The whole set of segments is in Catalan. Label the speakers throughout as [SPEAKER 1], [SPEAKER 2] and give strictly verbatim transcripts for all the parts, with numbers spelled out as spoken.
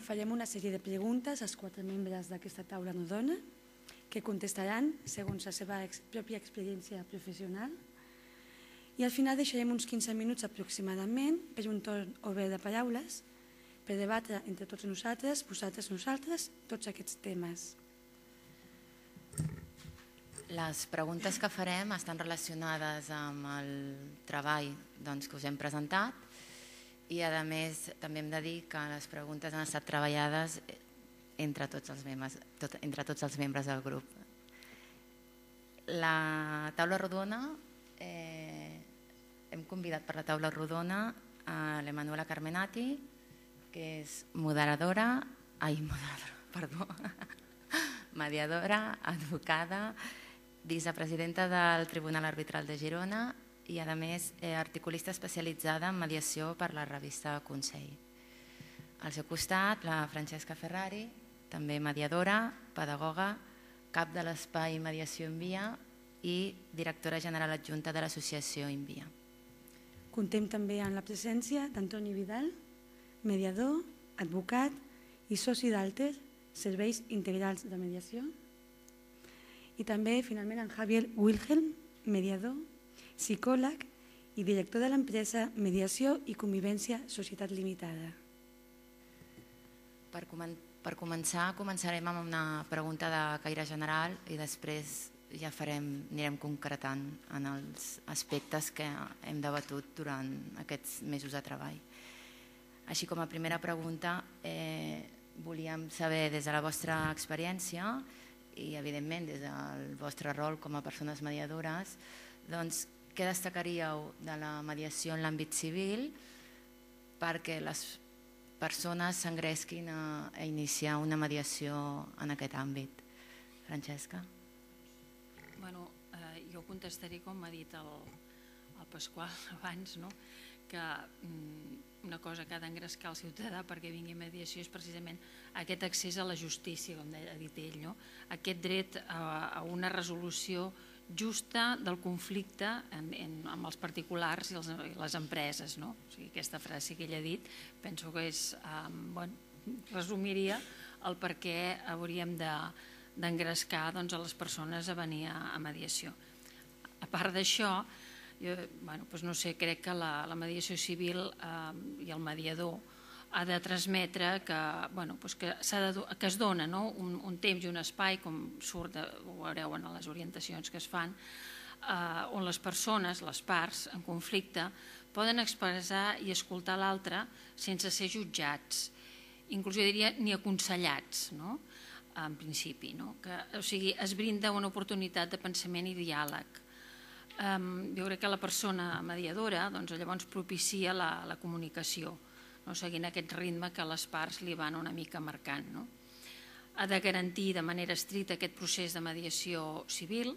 [SPEAKER 1] Farem una sèrie de preguntes als quatre membres d'aquesta taula rodona que contestaran segons la seva pròpia experiència professional i al final deixarem uns quinze minuts aproximadament per un torn obert de paraules per debatre entre tots nosaltres, vosaltres, nosaltres, tots aquests temes.
[SPEAKER 2] Les preguntes que farem estan relacionades amb el treball que us hem presentat i, a més, també hem de dir que les preguntes han estat treballades entre tots els membres, entre tots els membres del grup. La taula rodona, eh, hem convidat per la taula rodona a l'Emanuela Carmenati, que és moderadora, ai, moderadora, perdó, mediadora, advocada, vicepresidenta del Tribunal Arbitral de Girona i, a més, articulista especialitzada en mediació per la revista Consell. Al seu costat, la Francesca Ferrari, també mediadora, pedagoga, cap de l'espai Mediació Envia i directora general adjunta de l'associació Envia.
[SPEAKER 1] Contem també amb la presència d'Antoni Vidal, mediador, advocat i soci d'Alter, Serveis Integrals de Mediació. I també, finalment, en Javier Wilhelm, mediador, psicòleg i director de l'empresa Mediació i Convivència Societat Limitada.
[SPEAKER 2] Per, per començar, començarem amb una pregunta de caire general i després ja farem, anirem concretant en els aspectes que hem debatut durant aquests mesos de treball. Així com a primera pregunta, eh, volíem saber des de la vostra experiència i, evidentment, des del vostre rol com a persones mediadores, doncs, què destacaríeu de la mediació en l'àmbit civil perquè les persones s'engresquin a, a iniciar una mediació en aquest àmbit? Francesca?
[SPEAKER 3] Bueno, eh, jo contestaré com m'ha dit el, el Pasqual abans, no? Que mm, una cosa que ha d'engrescar el ciutadà perquè vingui a mediació és precisament aquest accés a la justícia, com ha dit ell, no? Aquest dret a, a una resolució justa del conflicte en, en, amb els particulars i, els, i les empreses, no? O sigui, aquesta frase que ell ha dit penso que és, eh, bueno, resumiria el per què hauríem de d'engrescar doncs, a les persones a venir a, a mediació. A part d'això, jo bueno, doncs no sé, crec que la, la mediació civil eh, i el mediador ha de transmetre que, bueno, doncs que, de, que es dona, no? un, un temps i un espai, com surt, de, ho veureu en les orientacions que es fan, eh, on les persones, les parts en conflicte, poden expressar i escoltar l'altre sense ser jutjats, inclús jo diria ni aconsellats, no? En principi, no? Que, o sigui, es brinda una oportunitat de pensament i diàleg. Um, jo crec que la persona mediadora doncs, llavors propicia la, la comunicació, no? Seguint aquest ritme que les parts li van una mica marcant. No? Ha de garantir de manera estricta aquest procés de mediació civil,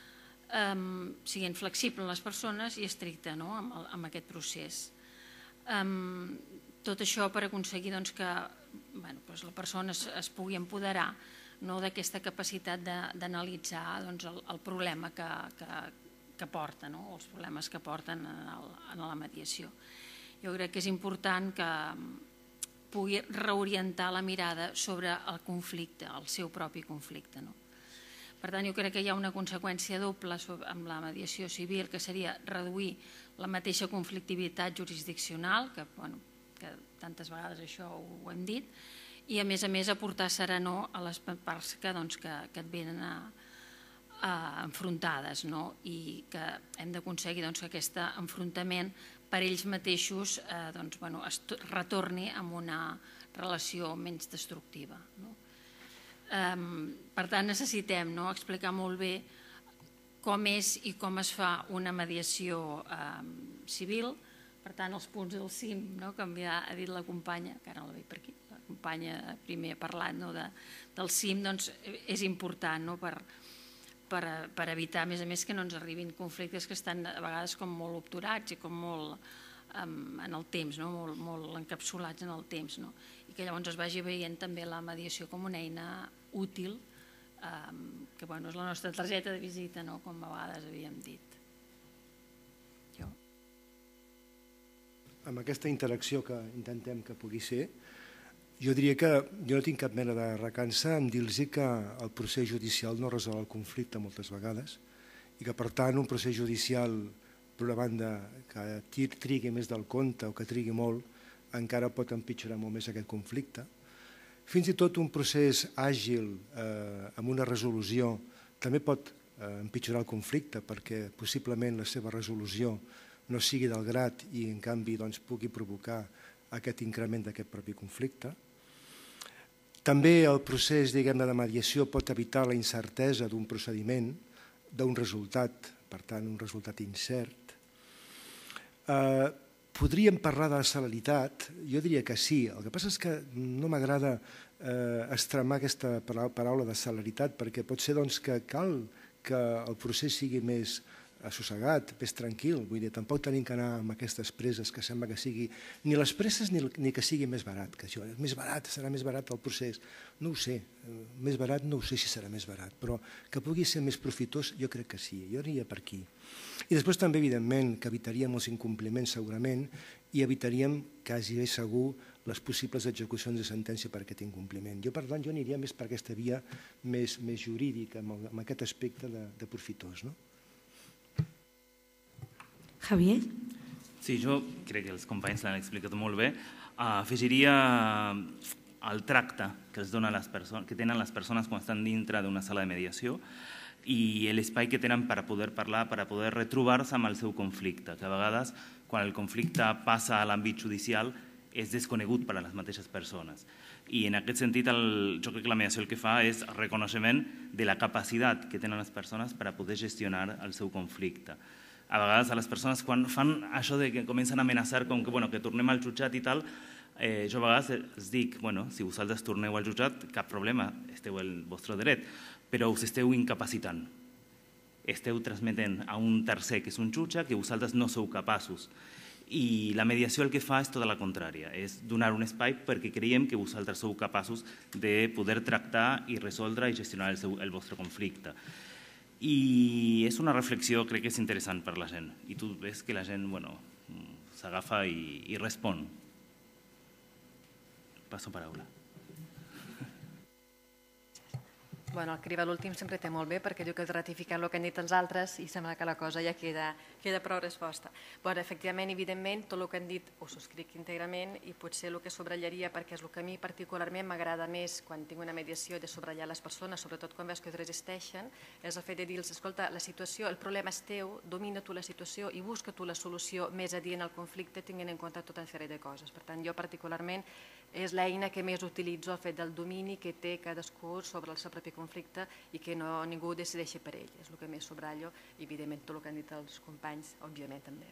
[SPEAKER 3] um, siguent flexible en les persones i estricte, no? amb, el, amb aquest procés. Um, tot això per aconseguir doncs, que bueno, doncs la persona es, es pugui empoderar, no, d'aquesta capacitat d'analitzar doncs, el, el problema que, que, que porta, no? Els problemes que porten en, el, en la mediació. Jo crec que és important que pugui reorientar la mirada sobre el conflicte, el seu propi conflicte. No? Per tant, jo crec que hi ha una conseqüència doble amb la mediació civil, que seria reduir la mateixa conflictivitat jurisdiccional, que, bueno, que tantes vegades això ho hem dit, i a més a més aportar serenor a les parts que, doncs, que, que et venen a, a enfrontades, no? I que hem d'aconseguir doncs, que aquest enfrontament per ells mateixos eh, doncs, bueno, es retorni amb una relació menys destructiva. No? Um, per tant, necessitem no, explicar molt bé com és i com es fa una mediació um, civil. Per tant, els punts del C I M, no, que ha dit la companya, que ara no la veig per aquí, la companya primer ha parlat no, de, del C I M, doncs és important no, per, per, per evitar, a més a més, que no ens arribin conflictes que estan a vegades com molt obturats i com molt um, en el temps, no, molt, molt encapsulats en el temps, no, i que llavors es vagi veient també la mediació com una eina útil, um, que bueno, és la nostra targeta de visita, no, com a vegades havíem dit.
[SPEAKER 4] Amb aquesta interacció que intentem que pugui ser, Jo diria que jo no tinc cap mena de recança en dir-los que el procés judicial no resol el conflicte moltes vegades i que, per tant, un procés judicial, per una banda, que trigui més del compte o que trigui molt, encara pot empitjorar molt més aquest conflicte. Fins i tot un procés àgil amb una resolució també pot empitjorar el conflicte perquè possiblement la seva resolució no sigui del grat i en canvi pugui provocar aquest increment d'aquest propi conflicte. També el procés de mediació pot evitar la incertesa d'un procediment, d'un resultat, per tant un resultat incert. Podríem parlar de la celeritat? Jo diria que sí. El que passa és que no m'agrada extremar aquesta paraula de celeritat perquè pot ser que cal que el procés sigui més assossegat, més tranquil. Vull dir, tampoc tenim que anar amb aquestes presses que sembla que sigui ni les presses ni que sigui més barat. Que això és més barat, serà més barat el procés. No ho sé, més barat no ho sé si serà més barat, però que pugui ser més profitós jo crec que sí, jo aniria per aquí. I després també, evidentment, que evitaríem els incompliments segurament i evitaríem, quasi bé segur, les possibles execucions de sentència per aquest incompliment. Jo, per tant, jo aniria més per aquesta via més jurídica, amb aquest aspecte de profitós, no?
[SPEAKER 1] Javier?
[SPEAKER 5] Sí, jo crec que els companys l'han explicat molt bé. Afegiria el tracte que els dona les persones, que tenen les persones quan estan dintre d'una sala de mediació i l'espai que tenen per poder parlar, per poder retrobar-se amb el seu conflicte, que a vegades, quan el conflicte passa a l'àmbit judicial, és desconegut per a les mateixes persones. I en aquest sentit, jo crec que la mediació el que fa és el reconeixement de la capacitat que tenen les persones per a poder gestionar el seu conflicte. A vegades a les persones quan fan això de que comencen a amenaçar com que tornem al jutjat i tal, jo a vegades els dic, si vosaltres torneu al jutjat, cap problema, esteu al vostre dret, però us esteu incapacitant. Esteu transmetent a un tercer, que és un jutge, que vosaltres no sou capaços. I la mediació el que fa és tota la contrària, és donar un espai perquè creiem que vosaltres sou capaços de poder tractar i resoldre i gestionar el vostre conflicte. I és una reflexió, crec que és interessant per la gent. I tu ves que la gent s'agafa i respon. Passo paraula.
[SPEAKER 6] Bueno, el que arriba a l'últim sempre té molt bé perquè diu que ratificant el que han dit els altres i sembla que la cosa ja queda prou resposta. Bueno, efectivament, evidentment, tot el que han dit ho subscric íntegrament i potser el que sobratllaria, perquè és el que a mi particularment m'agrada més quan tinc una mediació de sobratllar les persones, sobretot quan veus que resisteixen, és el fet de dir-los, escolta, la situació, el problema és teu, domina tu la situació i busca tu la solució més adient al conflicte tenint en compte tota una sèrie de coses. Per tant, jo particularment és l'eina que més utilitzo, el fet del domini que té cadascú sobre el seu propi conflicte i que ningú ho decideixi per ell. És el que més sobratllo i, evidentment, tot el que han dit els companys, òbviament, també.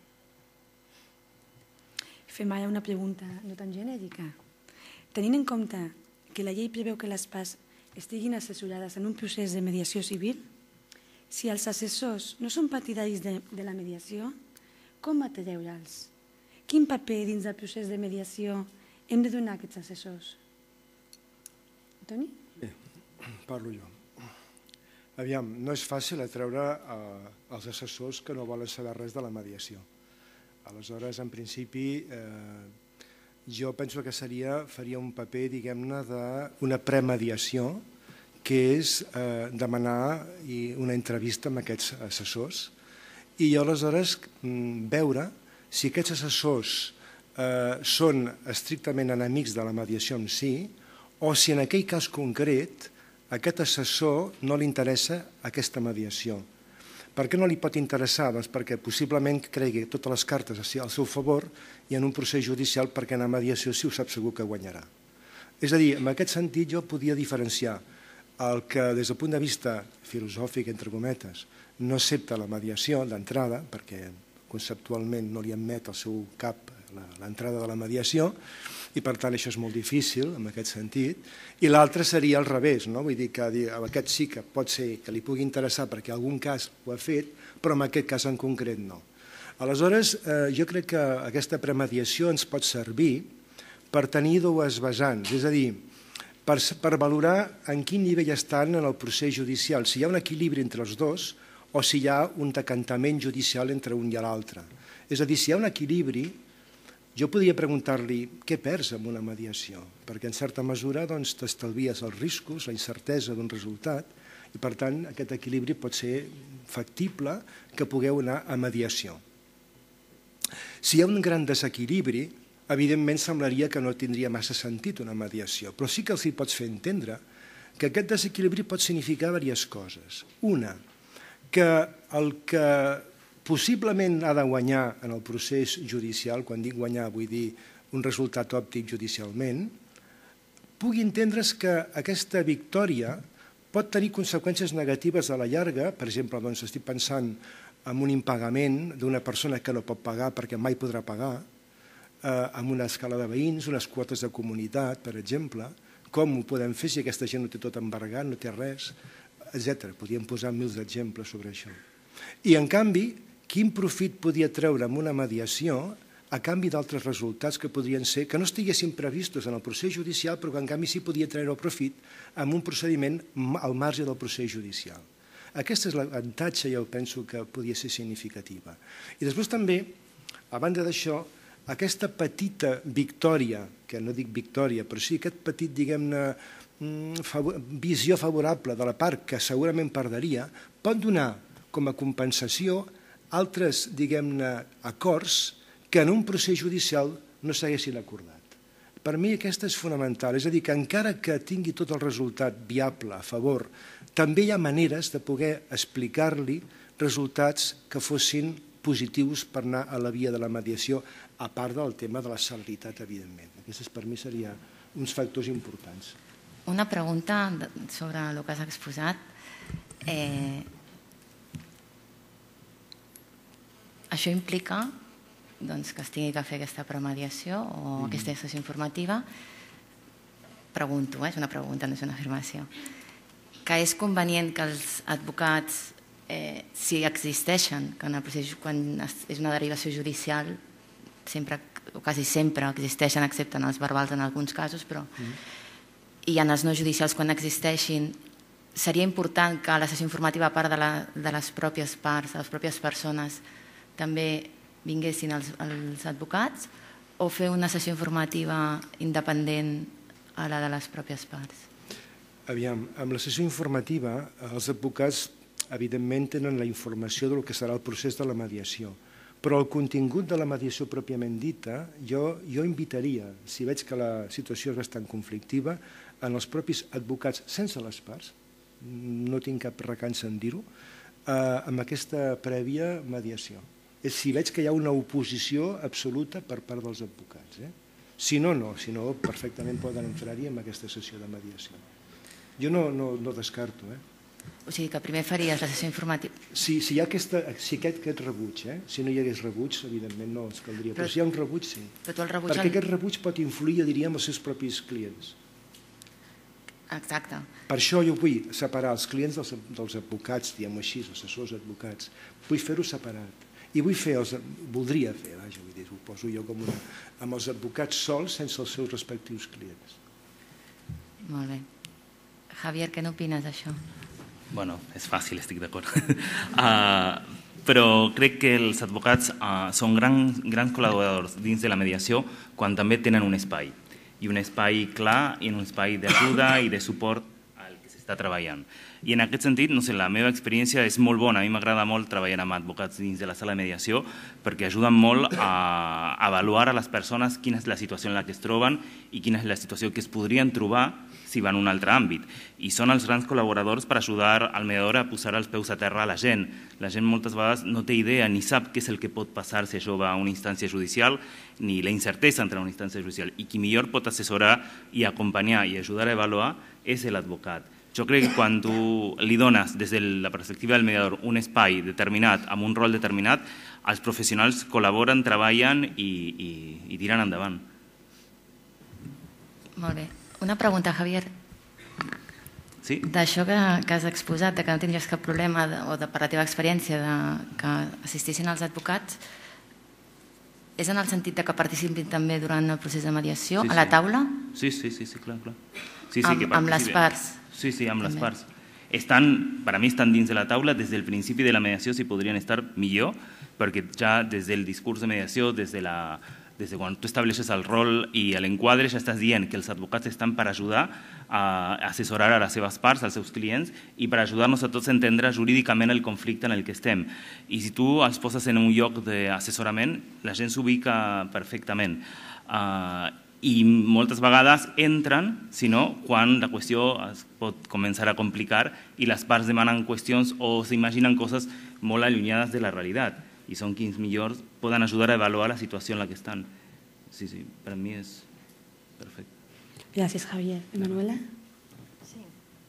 [SPEAKER 1] Fem ara una pregunta no tan genèrica. Tenint en compte que la llei preveu que les parts estiguin assessorades en un procés de mediació civil, si els assessors no són partidaris de la mediació, com atreure'ls? Quin paper dins del procés de mediació hem de donar a aquests assessors? Toni?
[SPEAKER 4] Bé, parlo jo. Aviam, no és fàcil atreure els assessors que no volen saber res de la mediació. Aleshores, en principi, jo penso que faria un paper, diguem-ne, d'una premediació, que és demanar una entrevista amb aquests assessors i aleshores veure si aquests assessors són estrictament enemics de la mediació en si o si en aquell cas concret a aquest assessor no li interessa aquesta mediació. Per què no li pot interessar? Doncs perquè possiblement cregui totes les cartes al seu favor i en un procés judicial perquè en la mediació sí ho sap segur que guanyarà. És a dir, en aquest sentit jo podia diferenciar el que des del punt de vista filosòfic, entre cometes, no accepta la mediació d'entrada perquè conceptualment no li admet al seu cap l'entrada de la mediació i per tant això és molt difícil en aquest sentit, i l'altre seria al revés, vull dir que aquest sí que pot ser que li pugui interessar perquè en algun cas ho ha fet, però en aquest cas en concret no. Aleshores, jo crec que aquesta premediació ens pot servir per tenir dues vessants, és a dir, per valorar en quin nivell estan en el procés judicial, si hi ha un equilibri entre els dos o si hi ha un decantament judicial entre un i l'altre. És a dir, si hi ha un equilibri, Jo podria preguntar-li què perds amb una mediació, perquè en certa mesura t'estalvies els riscos, la incertesa d'un resultat, i per tant aquest equilibri pot ser factible que pugueu anar a mediació. Si hi ha un gran desequilibri, evidentment semblaria que no tindria massa sentit una mediació, però sí que els hi pots fer entendre que aquest desequilibri pot significar diverses coses. Una, que el que possiblement ha de guanyar en el procés judicial, quan dic guanyar vull dir un resultat òptic judicialment, pugui entendre's que aquesta victòria pot tenir conseqüències negatives a la llarga. Per exemple, doncs estic pensant en un impagament d'una persona que no pot pagar perquè mai podrà pagar, amb una escala de veïns, unes quotes de comunitat, per exemple, com ho podem fer si aquesta gent no té tot embargat, no té res, etcètera. Podríem posar mils d'exemples sobre això. I, en canvi, quin profit podia treure amb una mediació a canvi d'altres resultats que podrien ser, que no estiguessin previstos en el procés judicial, però que en canvi sí podia treure el profit amb un procediment al marge del procés judicial. Aquesta és l'avantatge, jo penso, que podia ser significativa. I després també, a banda d'això, aquesta petita victòria, que no dic victòria, però sí aquest petit, diguem-ne, visió favorable de la part que segurament perdria, pot donar com a compensació altres, diguem-ne, acords que en un procés judicial no s'haguessin acordat. Per mi aquesta és fonamental, és a dir, que encara que tingui tot el resultat viable a favor, també hi ha maneres de poder explicar-li resultats que fossin positius per anar a la via de la mediació, a part del tema de la celeritat, evidentment. Aquests per mi serien uns factors importants.
[SPEAKER 2] Una pregunta sobre el que has exposat. Eh, Això implica doncs, que es tingui que fer aquesta premediació o mm. aquesta sessió informativa. Pregunto, eh? És una pregunta, no és una afirmació. Que és convenient que els advocats, eh, si existeixen, que en el procés, quan és una derivació judicial, sempre, o quasi sempre existeixen, excepte en els verbals en alguns casos, però mm. i en els no judicials quan existeixin, seria important que la sessió informativa, a part de, la, de les pròpies parts, de les pròpies persones, també vinguessin els, els advocats o fer una sessió informativa independent a la de les pròpies parts?
[SPEAKER 4] Aviam, amb la sessió informativa els advocats evidentment tenen la informació del que serà el procés de la mediació, però el contingut de la mediació pròpiament dita jo, jo invitaria, si veig que la situació és bastant conflictiva, en els propis advocats sense les parts, no tinc cap recança en dir-ho, eh, amb aquesta prèvia mediació. És si veig que hi ha una oposició absoluta per part dels advocats. Eh? Si no, no, si no, perfectament poden entrar-hi en aquesta sessió de mediació. Jo no, no, no descarto. Eh?
[SPEAKER 2] O sigui que primer faries la sessió informativa.
[SPEAKER 4] Si, si hi ha aquesta, si aquest, aquest rebuig, eh? Si no hi hagués rebuig, evidentment no els caldria, però, però si hi ha un rebuig, sí.
[SPEAKER 2] Però el rebuig
[SPEAKER 4] perquè
[SPEAKER 2] el...
[SPEAKER 4] aquest rebuig pot influir, jo diria, en els seus propis clients.
[SPEAKER 2] Exacte.
[SPEAKER 4] Per això jo vull separar els clients dels, dels advocats, diguem-ho així, els assessors advocats. Vull fer-ho separat. I vull fer, els, voldria fer, vaja, vull dir, ho poso jo com una, amb els advocats sols sense els seus respectius clients.
[SPEAKER 2] Molt bé. Javier, què n'opines d'això?
[SPEAKER 5] Bueno, és fàcil, estic d'acord. uh, però crec que els advocats uh, són grans, grans col·laboradors dins de la mediació quan també tenen un espai. I un espai clar i un espai d'ajuda i de suport al que s'està treballant. I en aquest sentit, no sé, la meva experiència és molt bona. A mi m'agrada molt treballar amb advocats dins de la sala de mediació perquè ajuden molt a avaluar a les persones quina és la situació en la que es troben i quina és la situació que es podrien trobar si van a un altre àmbit. I són els grans col·laboradors per ajudar al mediador a posar els peus a terra a la gent. La gent moltes vegades no té idea ni sap què és el que pot passar si això va a una instància judicial ni la incertesa entre una instància judicial. I qui millor pot assessorar i acompanyar i ajudar a avaluar és l'advocat. Jo crec que quan tu li dones des de la perspectiva del mediador un espai determinat, amb un rol determinat, els professionals col·laboren, treballen i, i, i tiren endavant.
[SPEAKER 2] Molt bé. Una pregunta, Javier.
[SPEAKER 5] Sí?
[SPEAKER 2] D'això que, que has exposat, de que no tindries cap problema, de, o de, per la teva experiència, de, que assistissin els advocats, és en el sentit de que participin també durant el procés de mediació,
[SPEAKER 5] sí, sí.
[SPEAKER 2] a la taula?
[SPEAKER 5] Sí, sí, sí, sí clar, clar. Sí, sí,
[SPEAKER 2] amb,
[SPEAKER 5] que
[SPEAKER 2] amb les parts?
[SPEAKER 5] Sí, sí, amb les parts. Estan, per a mi estan dins de la taula des del principi de la mediació, si podrien estar millor, perquè ja des del discurs de mediació, des de la Des de quan tu estableixes el rol i l'enquadre ja estàs dient que els advocats estan per ajudar a assessorar a les seves parts, als seus clients, i per ajudar-nos a tots a entendre jurídicament el conflicte en el que estem. I si tu els poses en un lloc d'assessorament, la gent s'ubica perfectament. I moltes vegades entren, sinó quan la qüestió es pot començar a complicar i les parts demanen qüestions o s'imaginen coses molt allunyades de la realitat. I són qui millor poden ajudar a avaluar la situació en la que estan. Sí, sí, per a mi és perfecte.
[SPEAKER 1] Gràcies, Javier. Emanuela?
[SPEAKER 6] Sí.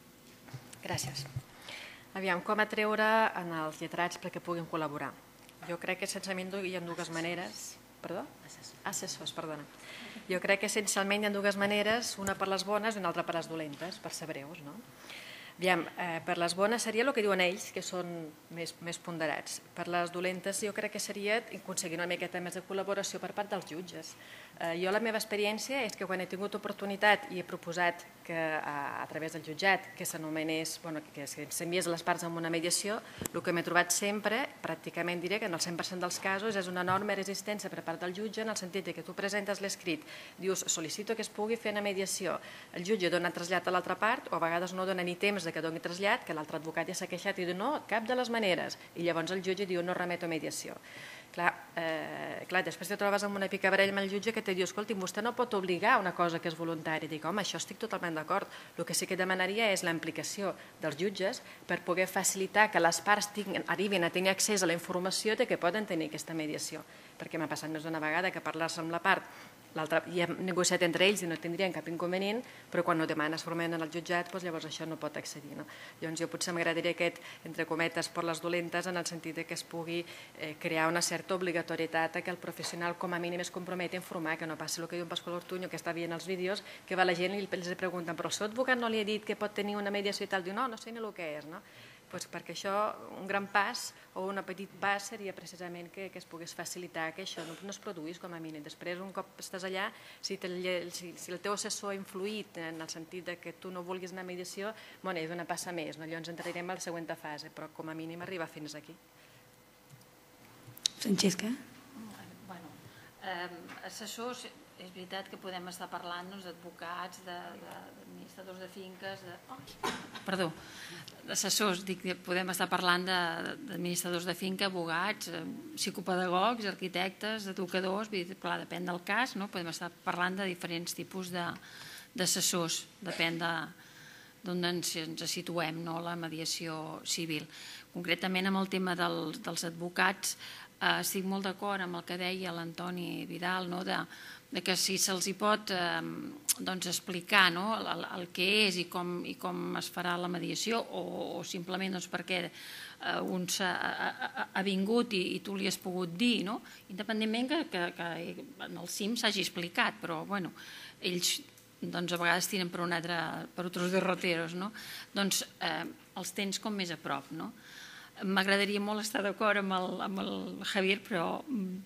[SPEAKER 6] Gràcies. Aviam, com atreure en els lletrats perquè puguin col·laborar? Jo crec que essencialment hi ha dues maneres... Perdó? Assessors, perdona. Jo crec que essencialment hi ha dues maneres, una per les bones i una altra per les dolentes, per ser breus, no? Aviam, eh, per les bones seria el que diuen ells, que són més, més ponderats. Per les dolentes jo crec que seria aconseguir una miqueta més de col·laboració per part dels jutges. Eh, jo la meva experiència és que quan he tingut oportunitat i he proposat que a, a través del jutjat que s'anomenés, bueno, que s'enviés les parts en una mediació, el que m'he trobat sempre, pràcticament diré que en el cent per cent dels casos és una enorme resistència per part del jutge en el sentit que tu presentes l'escrit, dius sol·licito que es pugui fer una mediació, el jutge dona trasllat a l'altra part o a vegades no dona ni temps de que doni trasllat, que l'altre advocat ja s'ha queixat i diu no, cap de les maneres, i llavors el jutge diu no remeto a mediació. Clar, eh, clar, després te trobes amb una picabarella amb el jutge que te diu escolti, vostè no pot obligar una cosa que és voluntària. Dic, home, això estic totalment d'acord. El que sí que demanaria és la implicació dels jutges per poder facilitar que les parts tinguin, arribin a tenir accés a la informació de que poden tenir aquesta mediació. Perquè m'ha passat més d'una vegada que parlar-se amb la part i hem negociat entre ells i no tindrien cap inconvenient, però quan no demanes formalment al jutjat, llavors això no pot accedir. Llavors jo potser m'agradaria aquest, entre cometes, per les dolentes, en el sentit que es pugui crear una certa obligatorietat que el professional com a mínim es comprometi a informar, que no passi el que diu en Pasqual Ortuño, que està veient els vídeos, que va la gent i els pregunten però el seu advocat no li ha dit que pot tenir una mediació i tal, diu no, no sé ni el que és, no? Perquè això, un gran pas o un petit pas seria precisament que es pogués facilitar que això no es produís com a mínim. Després, un cop estàs allà, si el teu assessor ha influït en el sentit que tu no vulguis anar a mediació, és una passa més, llavors entrarem a la següent fase, però com a mínim arribar fins aquí.
[SPEAKER 1] Francesca?
[SPEAKER 3] Assessors, és veritat que podem estar parlant d'advocats, d'administradors de finques, perdó, d'assessors, dic que podem estar parlant d'administradors de finca, abogats, psicopedagogs, arquitectes, educadors, clar, depèn del cas, podem estar parlant de diferents tipus d'assessors, depèn d'on ens situem, la mediació civil. Concretament amb el tema dels advocats, estic molt d'acord amb el que deia l'Antoni Vidal, que si se'ls pot explicar el que és i com es farà la mediació o simplement perquè un ha vingut i tu li has pogut dir, independentment que en el cim s'hagi explicat, però ells a vegades tiren per altres derroteros, doncs els tens com més a prop. M'agradaria molt estar d'acord amb el Javier, però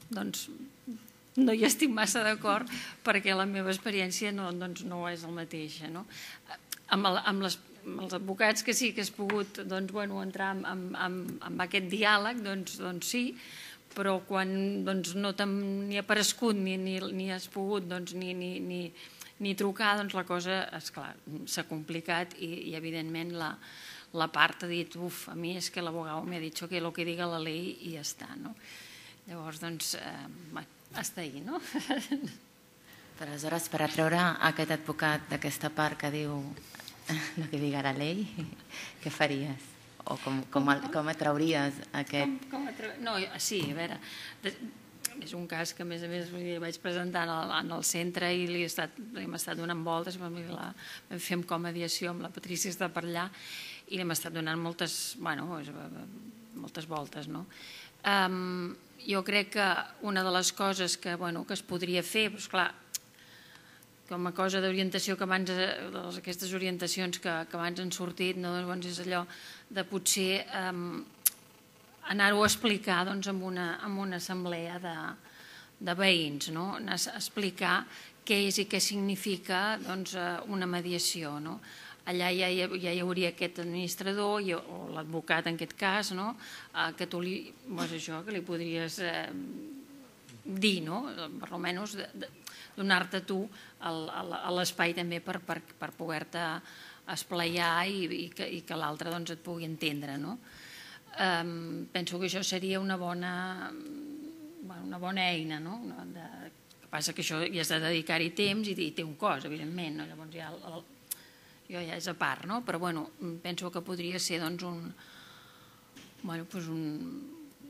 [SPEAKER 3] no hi estic massa d'acord perquè la meva experiència no és el mateix. Amb els advocats que sí que has pogut entrar en aquest diàleg, doncs sí, però quan no t'hi ha aparegut ni has pogut ni trucar, doncs la cosa s'ha complicat i evidentment la la part ha dit, uf, a mi és que l'abogado m'ha dit que lo que diga la ley i ja està, no? Llavors, doncs, hasta ahí, no?
[SPEAKER 2] Però aleshores, per atreure aquest advocat d'aquesta part que diu lo que diga la ley, què faries? O com atrauries aquest...
[SPEAKER 3] No, sí, a veure, és un cas que a més a més vaig presentar en el centre i li hem estat donant voltes, vam fer com a mediació amb la Patrícia, està per allà, i li hem estat donant moltes voltes. Jo crec que una de les coses que es podria fer, doncs clar, com a cosa d'orientació que abans, aquestes orientacions que abans han sortit, és allò de potser anar-ho a explicar en una assemblea de veïns, explicar què és i què significa una mediació. Allà ja hi hauria aquest administrador o l'advocat en aquest cas, que tu li podries dir, no? Per almenys donar-te tu l'espai també per poder-te esplaiar i que l'altre et pugui entendre, no? Penso que això seria una bona una bona eina, no? El que passa que això hi has de dedicar-hi temps i té un cost, evidentment, llavors ja jo ja és a part, no? Però bueno, penso que podria ser doncs un bueno, doncs un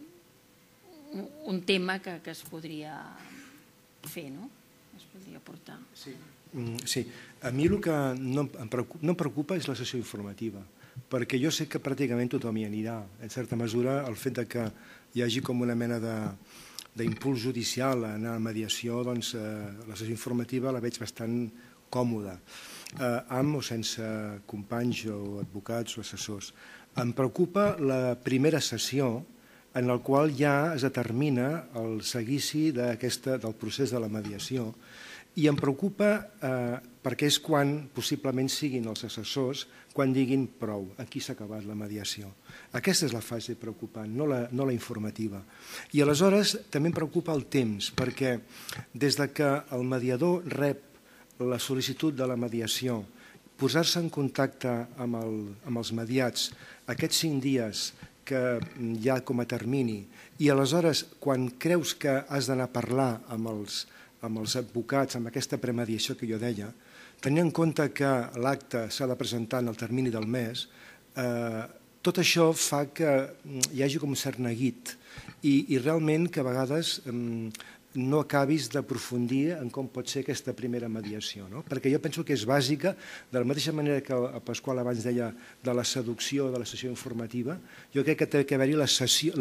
[SPEAKER 3] un tema que es podria fer, no? Es podria portar.
[SPEAKER 4] Sí, a mi el que no em preocupa és la sessió informativa, perquè jo sé que pràcticament tothom hi anirà. En certa mesura, el fet que hi hagi com una mena d'impuls judicial a anar a mediació, doncs la sessió informativa la veig bastant còmoda, amb o sense companys o advocats o assessors. Em preocupa la primera sessió en la qual ja es determina el seguici del procés de la mediació, i em preocupa perquè és quan possiblement siguin els assessors quan diguin prou, aquí s'ha acabat la mediació. Aquesta és la fase preocupant, no la informativa. I aleshores també em preocupa el temps, perquè des que el mediador rep la sol·licitud de la mediació, posar-se en contacte amb els mediats aquests cinc dies que hi ha com a termini, i aleshores quan creus que has d'anar a parlar amb els amb els advocats, amb aquesta premediació que jo deia, tenint en compte que l'acte s'ha de presentar en el termini del mes, tot això fa que hi hagi com un cert neguit i realment que a vegades no acabis d'aprofundir en com pot ser aquesta primera mediació, perquè jo penso que és bàsica, de la mateixa manera que el Pasqual abans deia de la seducció de la sessió informativa, jo crec que té que haver-hi la sessió,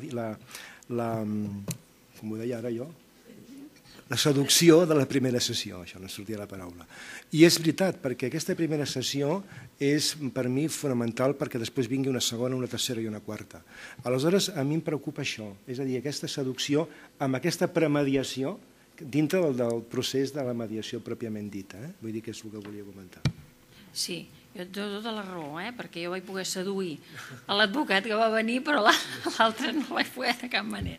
[SPEAKER 4] com ho deia ara jo, la seducció de la primera sessió, això no sortia la paraula. I és veritat, perquè aquesta primera sessió és per mi fonamental perquè després vingui una segona, una tercera i una quarta. Aleshores, a mi em preocupa això, és a dir, aquesta seducció amb aquesta premediació dintre del procés de la mediació pròpiament dita. Vull dir que és el que volia comentar.
[SPEAKER 3] Sí, jo et dono tota la raó, perquè jo vaig poder seduir l'advocat que va venir, però l'altre no el vaig poder de cap manera.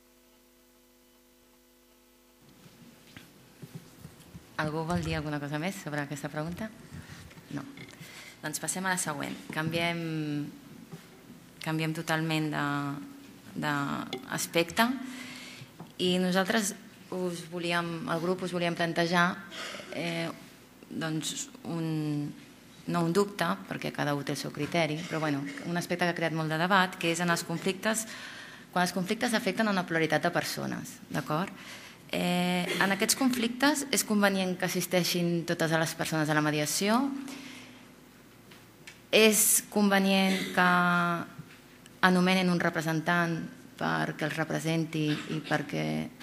[SPEAKER 2] Algú vol dir alguna cosa més sobre aquesta pregunta? No. Doncs passem a la següent. Canviem totalment d'aspecte i nosaltres, el grup, us volíem plantejar no un dubte, perquè cada un té el seu criteri, però un aspecte que ha creat molt de debat, que és en els conflictes, quan els conflictes afecten una pluralitat de persones, d'acord? En aquests conflictes és convenient que assisteixin totes les persones a la mediació? És convenient que anomenin un representant perquè els representi i perquè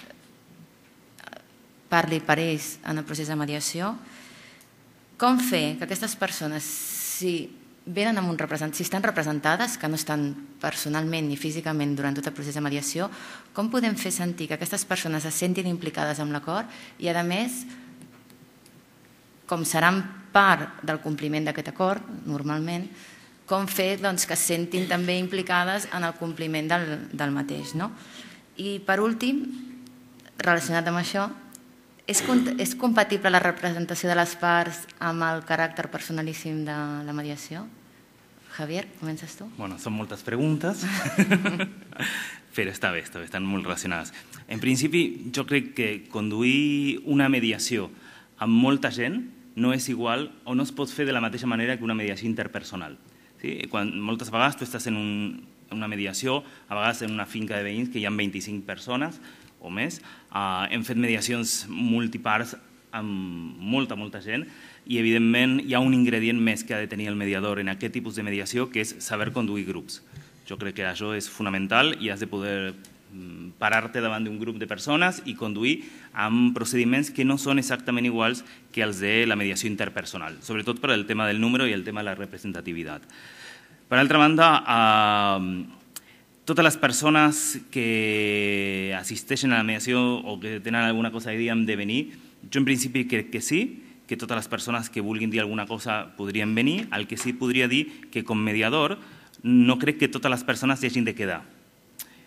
[SPEAKER 2] parli per ells en el procés de mediació? Com fer que aquestes persones, si venen amb un representant, si estan representades, que no estan personalment ni físicament durant tot el procés de mediació, com podem fer sentir que aquestes persones es sentin implicades amb l'acord i, a més, com seran part del compliment d'aquest acord, normalment, com fer que es sentin també implicades en el compliment del mateix. I, per últim, relacionat amb això, és compatible la representació de les parts amb el caràcter personalíssim de la mediació? Javier, comences tu?
[SPEAKER 5] Bueno, són moltes preguntes, però està bé, estan molt relacionades. En principi, jo crec que conduir una mediació amb molta gent no és igual o no es pot fer de la mateixa manera que una mediació interpersonal. Moltes vegades tu estàs en una mediació, a vegades en una finca de veïns que hi ha vint-i-cinc persones o més. Hem fet mediacions multiparts amb molta, molta gent i, evidentment, hi ha un ingredient més que ha de tenir el mediador en aquest tipus de mediació, que és saber conduir grups. Jo crec que això és fonamental i has de poder parar-te davant d'un grup de persones i conduir amb procediments que no són exactament iguals que els de la mediació interpersonal, sobretot per el tema del número i el tema de la representativitat. Per altra banda, totes les persones que assisteixen a la mediació o que tenen alguna cosa a dir han de venir, jo en principi crec que sí, que totes les persones que vulguin dir alguna cosa podrien venir. El que sí podria dir que com mediador no crec que totes les persones hi hagin de quedar.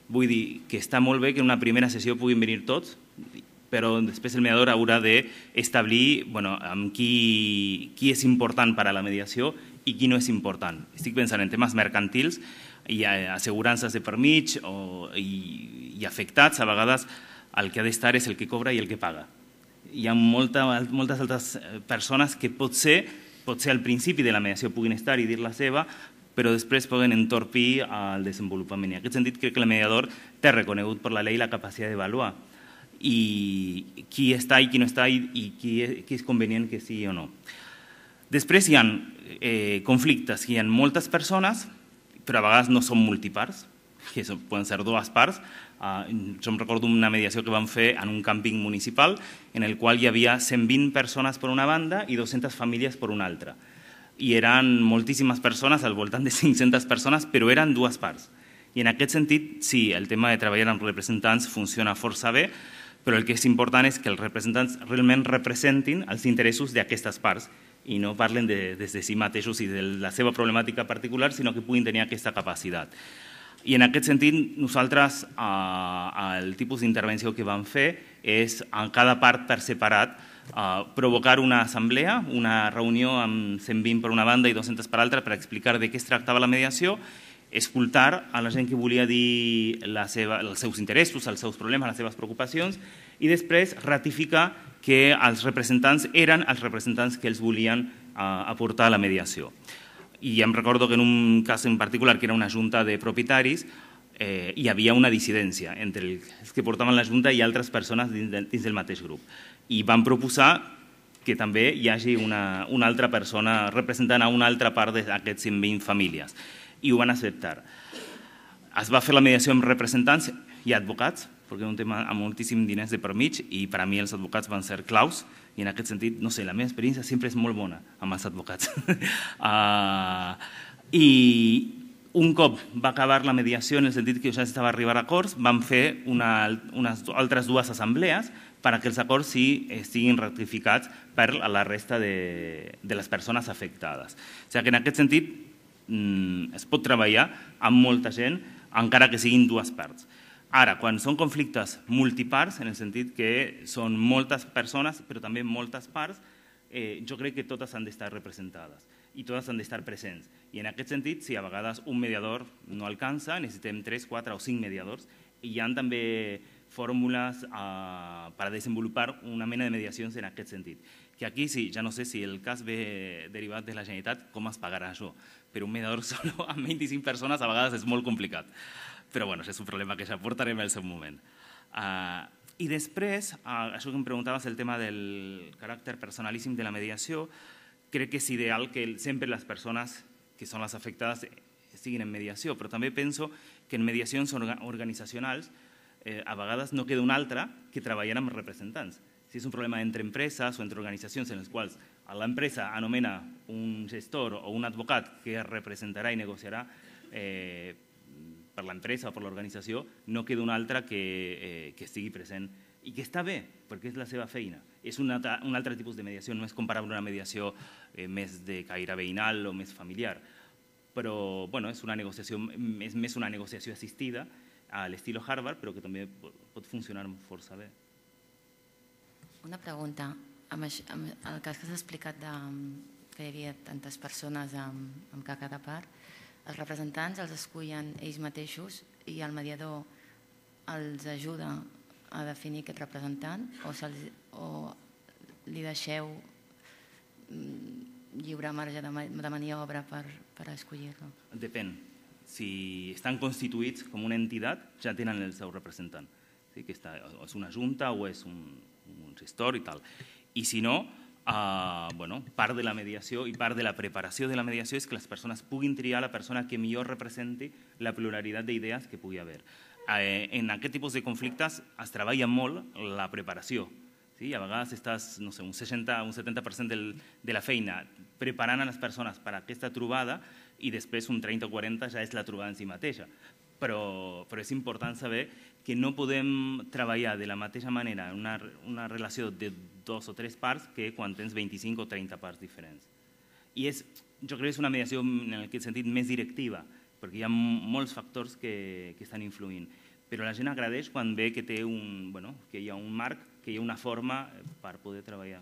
[SPEAKER 5] Vull dir que està molt bé que en una primera sessió puguin venir tots, però després el mediador haurà d'establir bueno, amb qui, qui és important per a la mediació i qui no és important. Estic pensant en temes mercantils, hi ha assegurances de per mig o, i, i afectats, a vegades el que ha d'estar és el que cobra i el que paga. Hi ha molta, moltes altres persones que potser, potser al principi de la mediació puguin estar i dir la seva, però després poden entorpir el desenvolupament. I en aquest sentit crec que el mediador té reconegut per la llei la capacitat d'avaluar i qui està i qui no està i, i qui, qui és convenient que sigui o no. Després hi ha eh, conflictes, hi ha moltes persones, però a vegades no són multiparts, que poden ser dues parts. Uh, jo em recordo una mediació que vam fer en un càmping municipal en el qual hi havia cent vint persones per una banda i dues-centes famílies per una altra. I eren moltíssimes persones, al voltant de cinc-centes persones, però eren dues parts. I en aquest sentit, sí, el tema de treballar amb representants funciona força bé, però el que és important és que els representants realment representin els interessos d'aquestes parts i no parlen de, des de si mateixos i de la seva problemàtica particular, sinó que puguin tenir aquesta capacitat. I en aquest sentit, nosaltres eh, el tipus d'intervenció que vam fer és en cada part per separat Uh, provocar una assemblea, una reunió amb cent vint per una banda i dues-centes per l'altra per explicar de què es tractava la mediació, escoltar a la gent que volia dir la seva, els seus interessos, els seus problemes, les seves preocupacions i després ratificar que els representants eren els representants que els volien uh, aportar a la mediació. I em recordo que en un cas en particular, que era una junta de propietaris, eh, hi havia una dissidència entre els que portaven la junta i altres persones dins, de, dins del mateix grup. I van proposar que també hi hagi una, una altra persona representant a una altra part d'aquests cent vint famílies. I ho van acceptar. Es va fer la mediació amb representants i advocats, perquè és un tema amb moltíssims diners de per mig i per a mi els advocats van ser claus i en aquest sentit, no sé, la meva experiència sempre és molt bona amb els advocats. uh, I un cop va acabar la mediació en el sentit que ja estava a arribar a acords, vam fer una, unes altres dues assemblees perquè els acords sí siguin ratificats per la resta de, de les persones afectades. O sigui que en aquest sentit mm, es pot treballar amb molta gent, encara que siguin dues parts. Ara, quan són conflictes multiparts, en el sentit que són moltes persones, però també moltes parts, eh, jo crec que totes han d'estar representades i totes han d'estar presents. I en aquest sentit, si a vegades un mediador no alcança, necessitem tres, quatre o cinc mediadors i hi ha també fórmules uh, per desenvolupar una mena de mediacions en aquest sentit. Que aquí sí, ja no sé si el cas ve derivat de la Generalitat, com es pagarà això? Per un mediador solo amb vint-i-cinc persones a vegades és molt complicat. Però bueno, és un problema que ja portarem al seu moment. Uh, I després, uh, això que em preguntaves, el tema del caràcter personalíssim de la mediació, crec que és ideal que sempre les persones que són les afectades siguin en mediació, però també penso que en mediacions organizacionals Eh, a vegades no queda un altre que treballar amb representants. Si és un problema entre empreses o entre organitzacions en les quals l'empresa anomena un gestor o un advocat que representarà i negociarà eh, per l'empresa o per l'organització, no queda un altre que, eh, que estigui present i que està bé, perquè és la seva feina. És un altre, un altre tipus de mediació, no és comparable a una mediació eh, més de caire veïnal o més familiar, però bueno, és, una negociació, és més una negociació assistida a l'estilo Harvard, però que també pot funcionar força bé.
[SPEAKER 2] Una pregunta. Amb el cas que s'ha explicat de, que hi havia tantes persones amb, amb cada part, els representants els escullen ells mateixos i el mediador els ajuda a definir aquest representant o, o li deixeu lliure marge de, de maniobra per, per escollir-lo?
[SPEAKER 5] Depèn. Si estan constituïts com una entitat, ja tenen el seu representant. Sí, que està, és una junta o és un, un gestor i tal. I si no, eh, bueno, part de la mediació i part de la preparació de la mediació és que les persones puguin triar la persona que millor representi la pluralitat d'idees que pugui haver. Eh, en aquest tipus de conflictes es treballa molt la preparació. Sí? A vegades estàs, no sé, un seixanta o un setanta per cent del, de la feina preparant a les persones per a aquesta trobada i després un trenta o quaranta ja és la trobada en si mateixa. Però, però és important saber que no podem treballar de la mateixa manera en una, una relació de dos o tres parts que quan tens vint-i-cinc o trenta parts diferents. I és, jo crec que és una mediació en aquest sentit més directiva, perquè hi ha molts factors que, que estan influint. però la gent agradeix quan ve que, té un, bueno, que hi ha un marc, que hi ha una forma per poder treballar.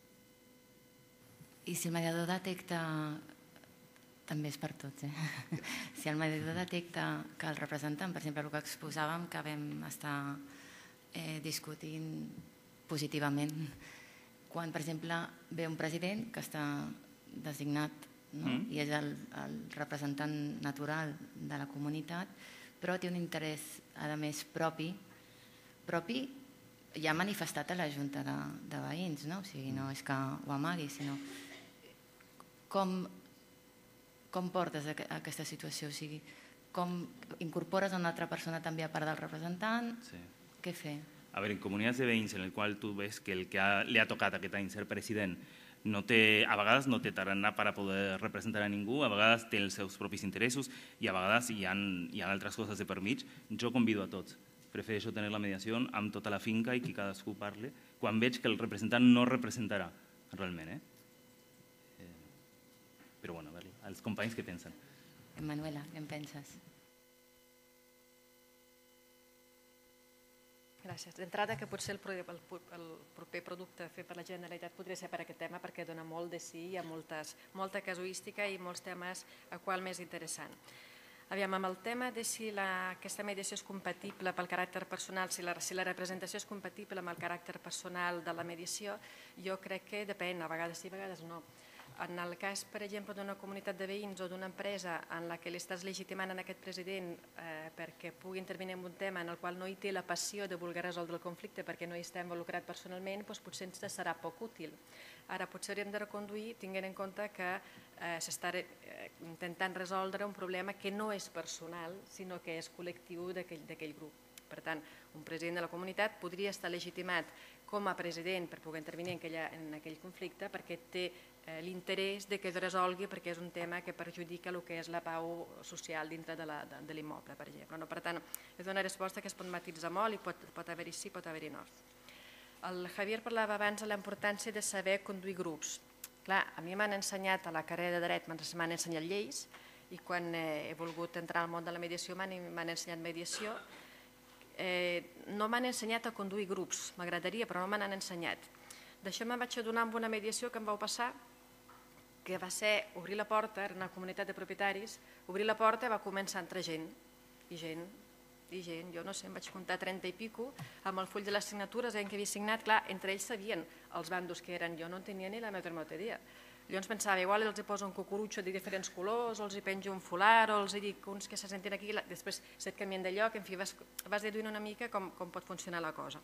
[SPEAKER 2] I si el mediador detecta, també és per tots, eh? Si el mediador detecta que el representant, per exemple, el que exposàvem, que vam estar eh, discutint positivament, quan, per exemple, ve un president que està designat, no? Mm. I és el, el representant natural de la comunitat, però té un interès, a més, propi, propi ja manifestat a la Junta de, de Veïns, no? O sigui, no és que ho amagui, sinó com, com portes a, a aquesta situació? O sigui, com incorpores una altra persona també a part del representant? Sí. Què fer?
[SPEAKER 5] A veure, en comunitats de veïns en el qual tu ves que el que ha, li ha tocat aquest any ser president no té, a vegades no té tarannà per a poder representar a ningú, a vegades té els seus propis interessos i a vegades hi ha, hi ha altres coses de per mig, jo convido a tots. Prefereixo tenir la mediació amb tota la finca i que cadascú parli, quan veig que el representant no representarà realment. Eh? Eh, però bueno, a veure, els companys què pensen?
[SPEAKER 2] Manuela, què en penses?
[SPEAKER 6] Gràcies. D'entrada, que potser el, el, el proper producte fet per la Generalitat podria ser per aquest tema, perquè dona molt de sí, hi ha moltes, molta casuística i molts temes a qual més interessant. Aviam, amb el tema de si la, aquesta mediació és compatible pel caràcter personal, si la, si la representació és compatible amb el caràcter personal de la mediació, jo crec que depèn, a vegades sí, a vegades no. En el cas, per exemple, d'una comunitat de veïns o d'una empresa en la que li estàs legitimant en aquest president eh, perquè pugui intervenir en un tema en el qual no hi té la passió de voler resoldre el conflicte perquè no hi està involucrat personalment, doncs potser ens serà poc útil. Ara, potser hauríem de reconduir tinguent en compte que eh, s'està eh, intentant resoldre un problema que no és personal, sinó que és col·lectiu d'aquell grup. Per tant, un president de la comunitat podria estar legitimat com a president per poder intervenir en, aquella, en aquell conflicte perquè té eh, l'interès de que es resolgui perquè és un tema que perjudica el que és la pau social dintre de l'immoble, per exemple. No? Per tant, és una resposta que es pot matisar molt i pot, pot haver-hi sí, pot haver-hi no. El Javier parlava abans de la importància de saber conduir grups. Clar, a mi m'han ensenyat, a la carrera de dret m'han ensenyat lleis i quan eh, he volgut entrar al món de la mediació m'han ensenyat mediació. Eh, no m'han ensenyat a conduir grups, m'agradaria, però no me n'han ensenyat. D'això me'n vaig adonar amb una mediació que em vau passar, que va ser obrir la porta, era una comunitat de propietaris, obrir la porta i va començar a entrar gent, i gent, i gent, jo no sé, em vaig comptar trenta i pico, amb el full de les signatures, gent que havia signat, clar, entre ells sabien els bandos que eren, jo no en tenia ni la més remota idea. Llavors pensava, igual els hi poso un cucurutxo de diferents colors, o els hi penjo un folar, o els hi dic uns que se sentin aquí, després se't canvien de lloc, en fi, vas, vas deduint una mica com, com pot funcionar la cosa.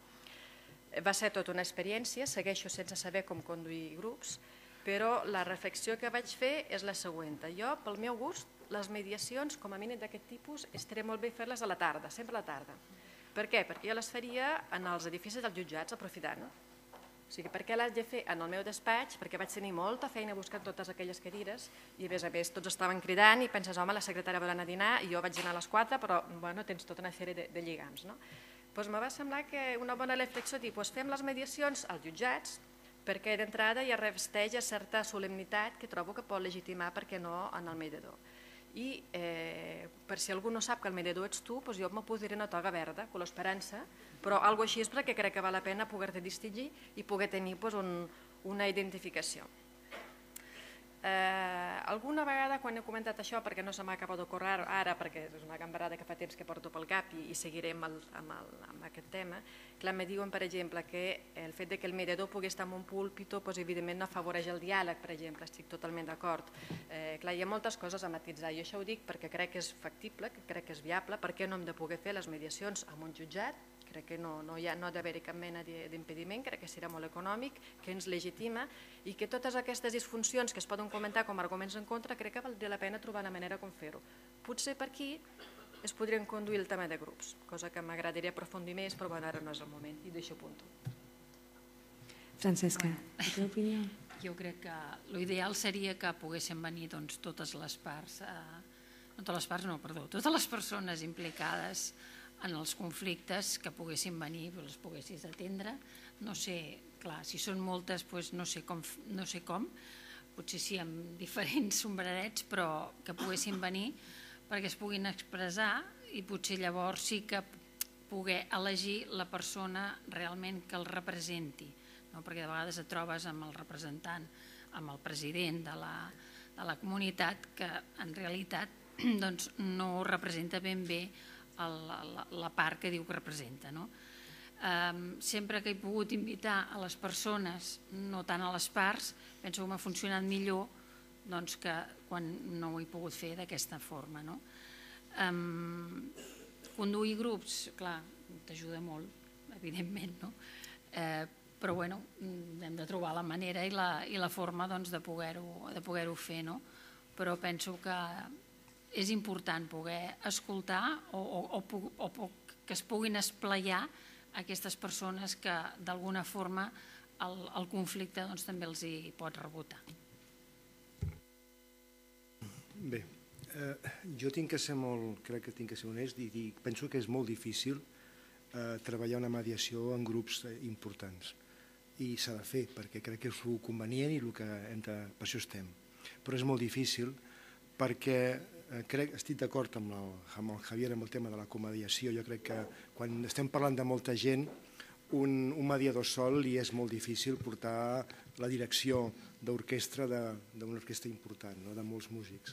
[SPEAKER 6] Va ser tota una experiència, segueixo sense saber com conduir grups, però la reflexió que vaig fer és la següent. Jo, pel meu gust, les mediacions, com a mínim d'aquest tipus, estaria molt bé fer-les a la tarda, sempre a la tarda. Per què? Perquè jo les faria en els edificis dels jutjats, aprofitant. O sigui, per què l'haig de fer en el meu despatx? Perquè vaig tenir molta feina buscant totes aquelles cadires i a més a més tots estaven cridant i penses, home, la secretària vol anar a dinar i jo vaig dinar a les quatre, però bueno, tens tota una sèrie de, de lligams. No? Doncs me va semblar que una bona reflexió dir, doncs fem les mediacions als jutjats perquè d'entrada ja revesteix certa solemnitat que trobo que pot legitimar, perquè no, en el mediador. I eh, per si algú no sap que el mediador ets tu, doncs jo me posaré una toga verda, con l'esperança, però alguna cosa així és perquè crec que val la pena poder-te distingir i poder tenir doncs, un, una identificació. Eh, alguna vegada quan he comentat això, perquè no se m'ha acabat d'ocórrer ara, perquè és una gambarada que fa temps que porto pel cap i, i seguiré amb, el, amb, el, amb aquest tema, clar, me diuen, per exemple, que el fet de que el mediador pugui estar en un púlpito doncs, evidentment no afavoreix el diàleg, per exemple, estic totalment d'acord. Eh, clar, hi ha moltes coses a matitzar i això ho dic perquè crec que és factible, que crec que és viable, perquè no hem de poder fer les mediacions en un jutjat, crec que no, no, ha, no ha d'haver-hi cap mena d'impediment, crec que serà molt econòmic, que ens legitima i que totes aquestes disfuncions que es poden comentar com a arguments en contra, crec que valdria la pena trobar una manera com fer-ho. Potser per aquí es podrien conduir el tema de grups, cosa que m'agradaria aprofundir més, però bueno, ara no és el moment i deixo punto.
[SPEAKER 1] Francesca, la teva opinió?
[SPEAKER 3] Jo crec que l'ideal seria que poguessin venir doncs, totes les parts, eh, no totes les parts, no, perdó, totes les persones implicades en els conflictes que poguessin venir, els poguessis atendre. No sé, clar, si són moltes, doncs no sé com, no sé com, potser sí amb diferents sombrerets, però que poguessin venir perquè es puguin expressar i potser llavors sí que poder elegir la persona realment que el representi, no? Perquè de vegades et trobes amb el representant, amb el president de la, de la comunitat, que en realitat doncs, no representa ben bé el, la, la part que diu que representa. No? Um, sempre que he pogut invitar a les persones, no tant a les parts, penso que m'ha funcionat millor doncs, que quan no ho he pogut fer d'aquesta forma. No? Um, conduir grups, clar, t'ajuda molt, evidentment, no? Eh, però bueno, hem de trobar la manera i la, i la forma doncs, de poder-ho de poder-ho fer, no? Però penso que és important poder escoltar o, o, o, o que es puguin esplaiar aquestes persones que d'alguna forma el, el conflicte doncs, també els hi pot rebotar.
[SPEAKER 4] Bé, eh, jo tinc que ser molt, crec que tinc que ser honest i dir, penso que és molt difícil eh, treballar una mediació en grups importants i s'ha de fer perquè crec que és el convenient i el que hem de, per això estem. Però és molt difícil perquè eh, crec, estic d'acord amb, amb el Javier amb el tema de la comediació. Jo crec que quan estem parlant de molta gent, un, un mediador sol li és molt difícil portar la direcció d'orquestra d'una orquestra important, no? De molts músics,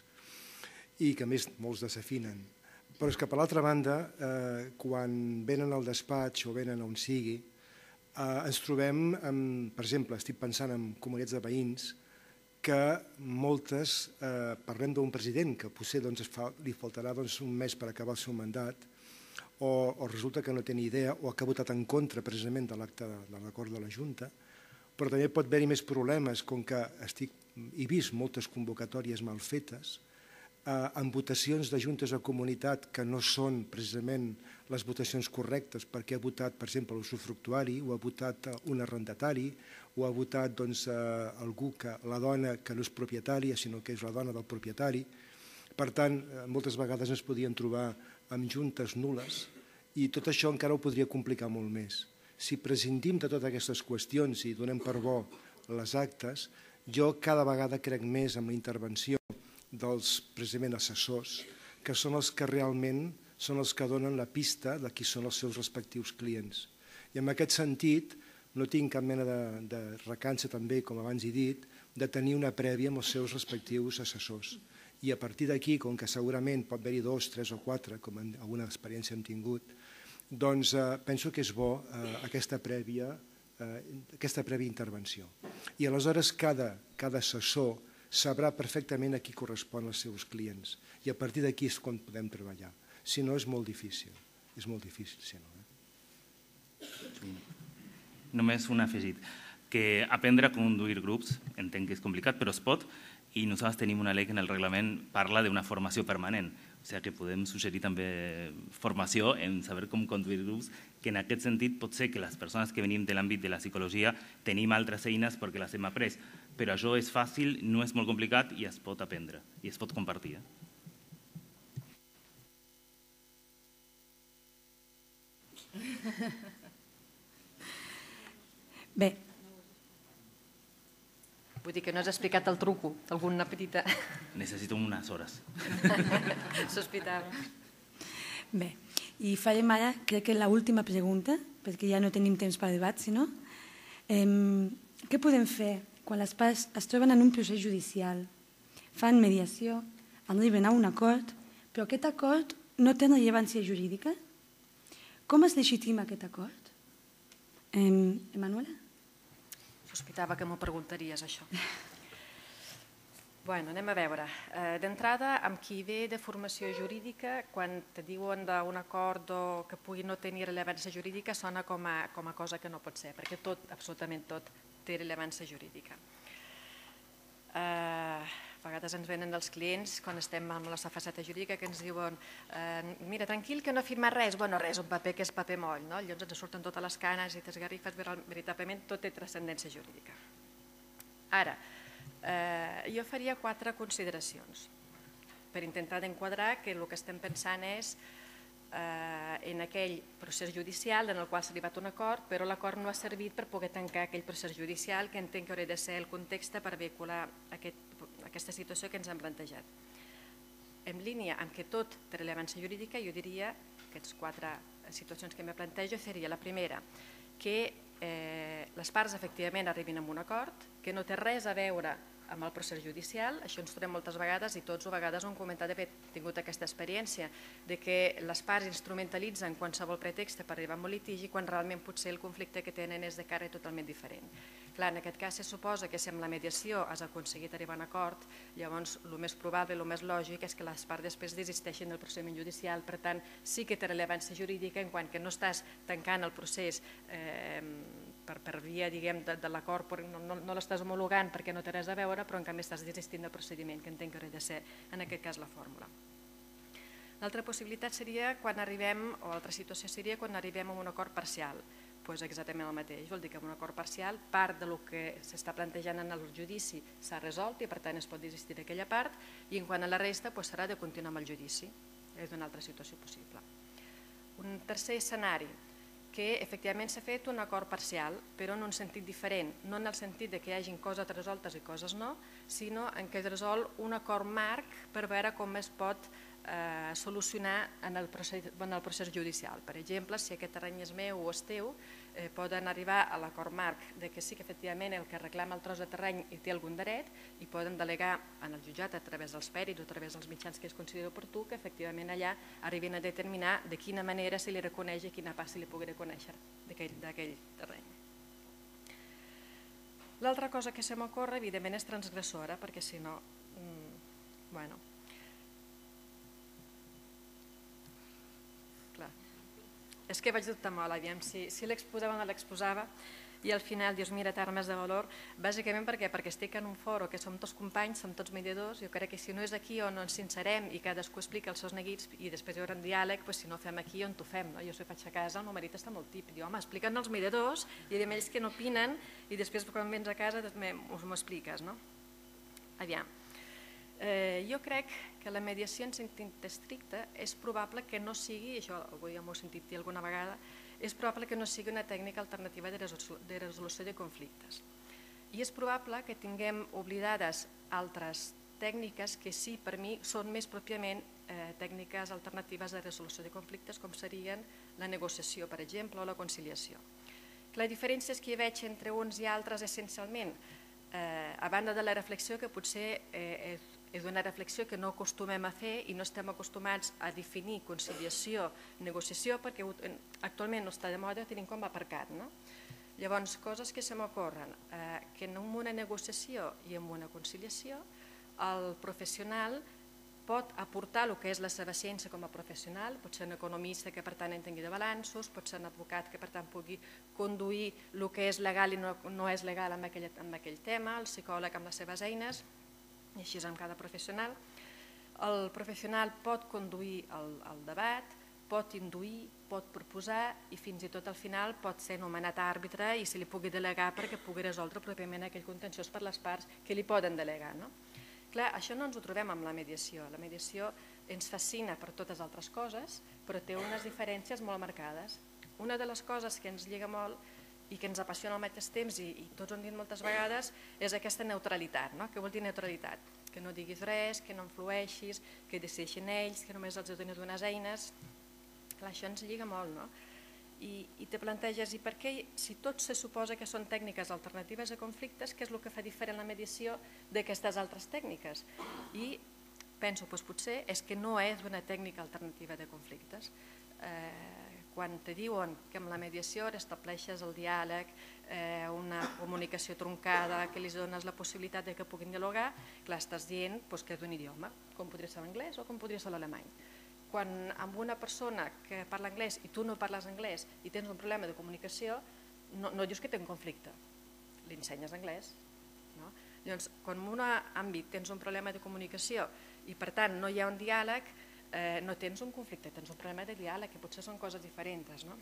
[SPEAKER 4] i que a més molts desafinen. Però és que per l'altra banda, eh, quan venen al despatx o venen on sigui, eh, ens trobem, amb, per exemple, estic pensant en comunitats de veïns, que moltes eh, parlem d'un president que potser doncs, fa, li faltarà doncs, un mes per acabar el seu mandat, o, o resulta que no té ni idea o que ha votat en contra precisament de l'acte de, de l'acord de la Junta, però també pot haver-hi més problemes, com que estic, he vist moltes convocatòries mal fetes, eh, en votacions de juntes de comunitat que no són precisament les votacions correctes perquè ha votat, per exemple, l'usufructuari, o ha votat un arrendatari, o ha votat doncs, eh, algú que la dona que no és propietària, sinó que és la dona del propietari. Per tant, eh, moltes vegades ens podien trobar amb juntes nules i tot això encara ho podria complicar molt més. Si prescindim de totes aquestes qüestions i donem per bo les actes, jo cada vegada crec més en la intervenció dels precisament assessors, que són els que realment són els que donen la pista de qui són els seus respectius clients. I en aquest sentit no tinc cap mena de, de recança també, com abans he dit, de tenir una prèvia amb els seus respectius assessors. I a partir d'aquí, com que segurament pot haver-hi dos, tres o quatre, com en alguna experiència hem tingut, doncs eh, penso que és bo eh, aquesta, prèvia, eh, aquesta prèvia intervenció. I aleshores cada, cada assessor sabrà perfectament a qui correspon els seus clients. I a partir d'aquí és quan podem treballar. Si no, és molt difícil. És molt difícil, si no. Eh?
[SPEAKER 5] Sí. Només un afegit, que aprendre a conduir grups, entenc que és complicat, però es pot, i nosaltres tenim una llei que en el reglament parla d'una formació permanent, o sigui que podem suggerir també formació en saber com conduir grups, que en aquest sentit pot ser que les persones que venim de l'àmbit de la psicologia tenim altres eines perquè les hem après, però això és fàcil, no és molt complicat i es pot aprendre, i es pot compartir.
[SPEAKER 1] Bé.
[SPEAKER 6] Vull dir que no has explicat el truco, alguna petita...
[SPEAKER 5] Necessito unes hores.
[SPEAKER 6] Sospitava.
[SPEAKER 1] Bé, i farem ara, crec que l'última pregunta, perquè ja no tenim temps per debat, sinó eh, què podem fer quan les parts es troben en un procés judicial, fan mediació, arriben a un acord, però aquest acord no té rellevància jurídica? Com es legitima aquest acord? Eh, Emanuela?
[SPEAKER 6] Sospitava que m'ho preguntaries, això. Bueno, anem a veure. Eh, D'entrada, amb qui ve de formació jurídica, quan te diuen d'un acord o que pugui no tenir rellevància jurídica, sona com a, com a cosa que no pot ser, perquè tot, absolutament tot, té rellevància jurídica. Eh, a vegades ens venen els clients, quan estem amb la faceta jurídica, que ens diuen eh, mira, tranquil, que no ha firmat res. Bueno, res, un paper que és paper moll, no? Llavors ens surten totes les canes i t'esgarrifes, veritablement tot té transcendència jurídica. Ara, eh, jo faria quatre consideracions per intentar d'enquadrar que el que estem pensant és eh, en aquell procés judicial en el qual s'ha arribat a un acord, però l'acord no ha servit per poder tancar aquell procés judicial que entenc que hauria de ser el context per vehicular aquest, aquesta situació que ens hem plantejat. En línia amb que tot té rellevància jurídica, jo diria aquests quatre situacions que me plantejo seria la primera, que eh, les parts efectivament arribin a un acord, que no té res a veure amb el procés judicial. Això ens trobem moltes vegades i tots a vegades ho hem comentat d'haver tingut aquesta experiència de que les parts instrumentalitzen qualsevol pretext per arribar a un litigi quan realment potser el conflicte que tenen és de cara totalment diferent. Clar, en aquest cas se suposa que si amb la mediació has aconseguit arribar a un acord, llavors el més probable, el més lògic és que les parts després desisteixin del procediment judicial, per tant sí que té rellevància jurídica en quant que no estàs tancant el procés eh, per, per via diguem, de, de l'acord, no, no, no l'estàs homologant perquè no té res a veure, però en canvi estàs desistint del procediment, que entenc que hauria de ser en aquest cas la fórmula. L'altra possibilitat seria quan arribem, o l'altra situació seria quan arribem a un acord parcial. Pues exactament el mateix, vol dir que amb un acord parcial part del que s'està plantejant en el judici s'ha resolt i per tant es pot desistir d'aquella part i en quant a la resta pues, serà de continuar amb el judici, és una altra situació possible. Un tercer escenari, que efectivament s'ha fet un acord parcial però en un sentit diferent, no en el sentit de que hi hagin coses resoltes i coses no, sinó en què es resol un acord marc per veure com es pot Eh, solucionar en el, procés, en el procés judicial. Per exemple, si aquest terreny és meu o és teu, eh, poden arribar a l'acord marc de que sí que efectivament el que reclama el tros de terreny hi té algun dret i poden delegar en el jutjat a través dels pèrits o a través dels mitjans que es consideri oportú que efectivament allà arribin a determinar de quina manera se li reconeix i quina part se li pugui reconèixer d'aquell terreny. L'altra cosa que se m'ocorre evidentment és transgressora perquè si no, mmm, bueno, és que vaig dubtar molt, aviam, si, si l'exposava o no l'exposava i al final dius, mira, armes de valor, bàsicament perquè, perquè estic en un foro que som tots companys, som tots mediadors, jo crec que si no és aquí on ens sincerem i cadascú explica els seus neguits i després hi haurà un diàleg, doncs si no fem aquí on t'ho fem, no? Jo si ho faig a casa, el meu marit està molt tip, diu, home, explica'n els mediadors i a ells que no opinen i després quan vens a casa m'ho expliques, no? Aviam. Eh, jo crec que la mediació en sentit estricte és probable que no sigui, això avui ja m'ho he sentit dir alguna vegada, és probable que no sigui una tècnica alternativa de resolució de, resolució de conflictes. I és probable que tinguem oblidades altres tècniques que sí, per mi, són més pròpiament eh, tècniques alternatives de resolució de conflictes, com serien la negociació, per exemple, o la conciliació. La diferència és que hi veig entre uns i altres essencialment, eh, a banda de la reflexió que potser eh, és és una reflexió que no acostumem a fer i no estem acostumats a definir conciliació, negociació, perquè actualment no està de moda, tenim com aparcat. No? Llavors, coses que se m'ocorren, eh, que en una negociació i en una conciliació, el professional pot aportar el que és la seva ciència com a professional, pot ser un economista que per tant entengui de balanços, pot ser un advocat que per tant pugui conduir el que és legal i no, no és legal amb aquell, amb aquell tema, el psicòleg amb les seves eines, i així és amb cada professional. El professional pot conduir el, el debat, pot induir, pot proposar i fins i tot al final pot ser nomenat àrbitre i se li pugui delegar perquè pugui resoldre pròpiament aquell contenciós per les parts que li poden delegar. No? Clar, això no ens ho trobem amb la mediació. La mediació ens fascina per totes altres coses, però té unes diferències molt marcades. Una de les coses que ens lliga molt i que ens apassiona al mateix temps i, i tots ho hem dit moltes vegades és aquesta neutralitat. No? Què vol dir neutralitat? Que no diguis res, que no influeixis, que decideixin ells, que només els donis unes eines. Clar, això ens lliga molt, no? I, i te planteges, i per què, si tot se suposa que són tècniques alternatives a conflictes, què és el que fa diferent la mediació d'aquestes altres tècniques? I penso, doncs potser és que no és una tècnica alternativa de conflictes. Eh, quan te diuen que amb la mediació estableixes el diàleg, eh, una comunicació truncada, que li dones la possibilitat de que puguin dialogar, clar, estàs dient doncs, que és un idioma, com podria ser l'anglès o com podria ser l'alemany. Quan amb una persona que parla anglès i tu no parles anglès i tens un problema de comunicació, no, no dius que té un conflicte, li ensenyes anglès. No? Llavors, quan en un àmbit tens un problema de comunicació i per tant no hi ha un diàleg, Eh, no tens un conflicte, tens un problema de diàleg, que potser són coses diferents. No?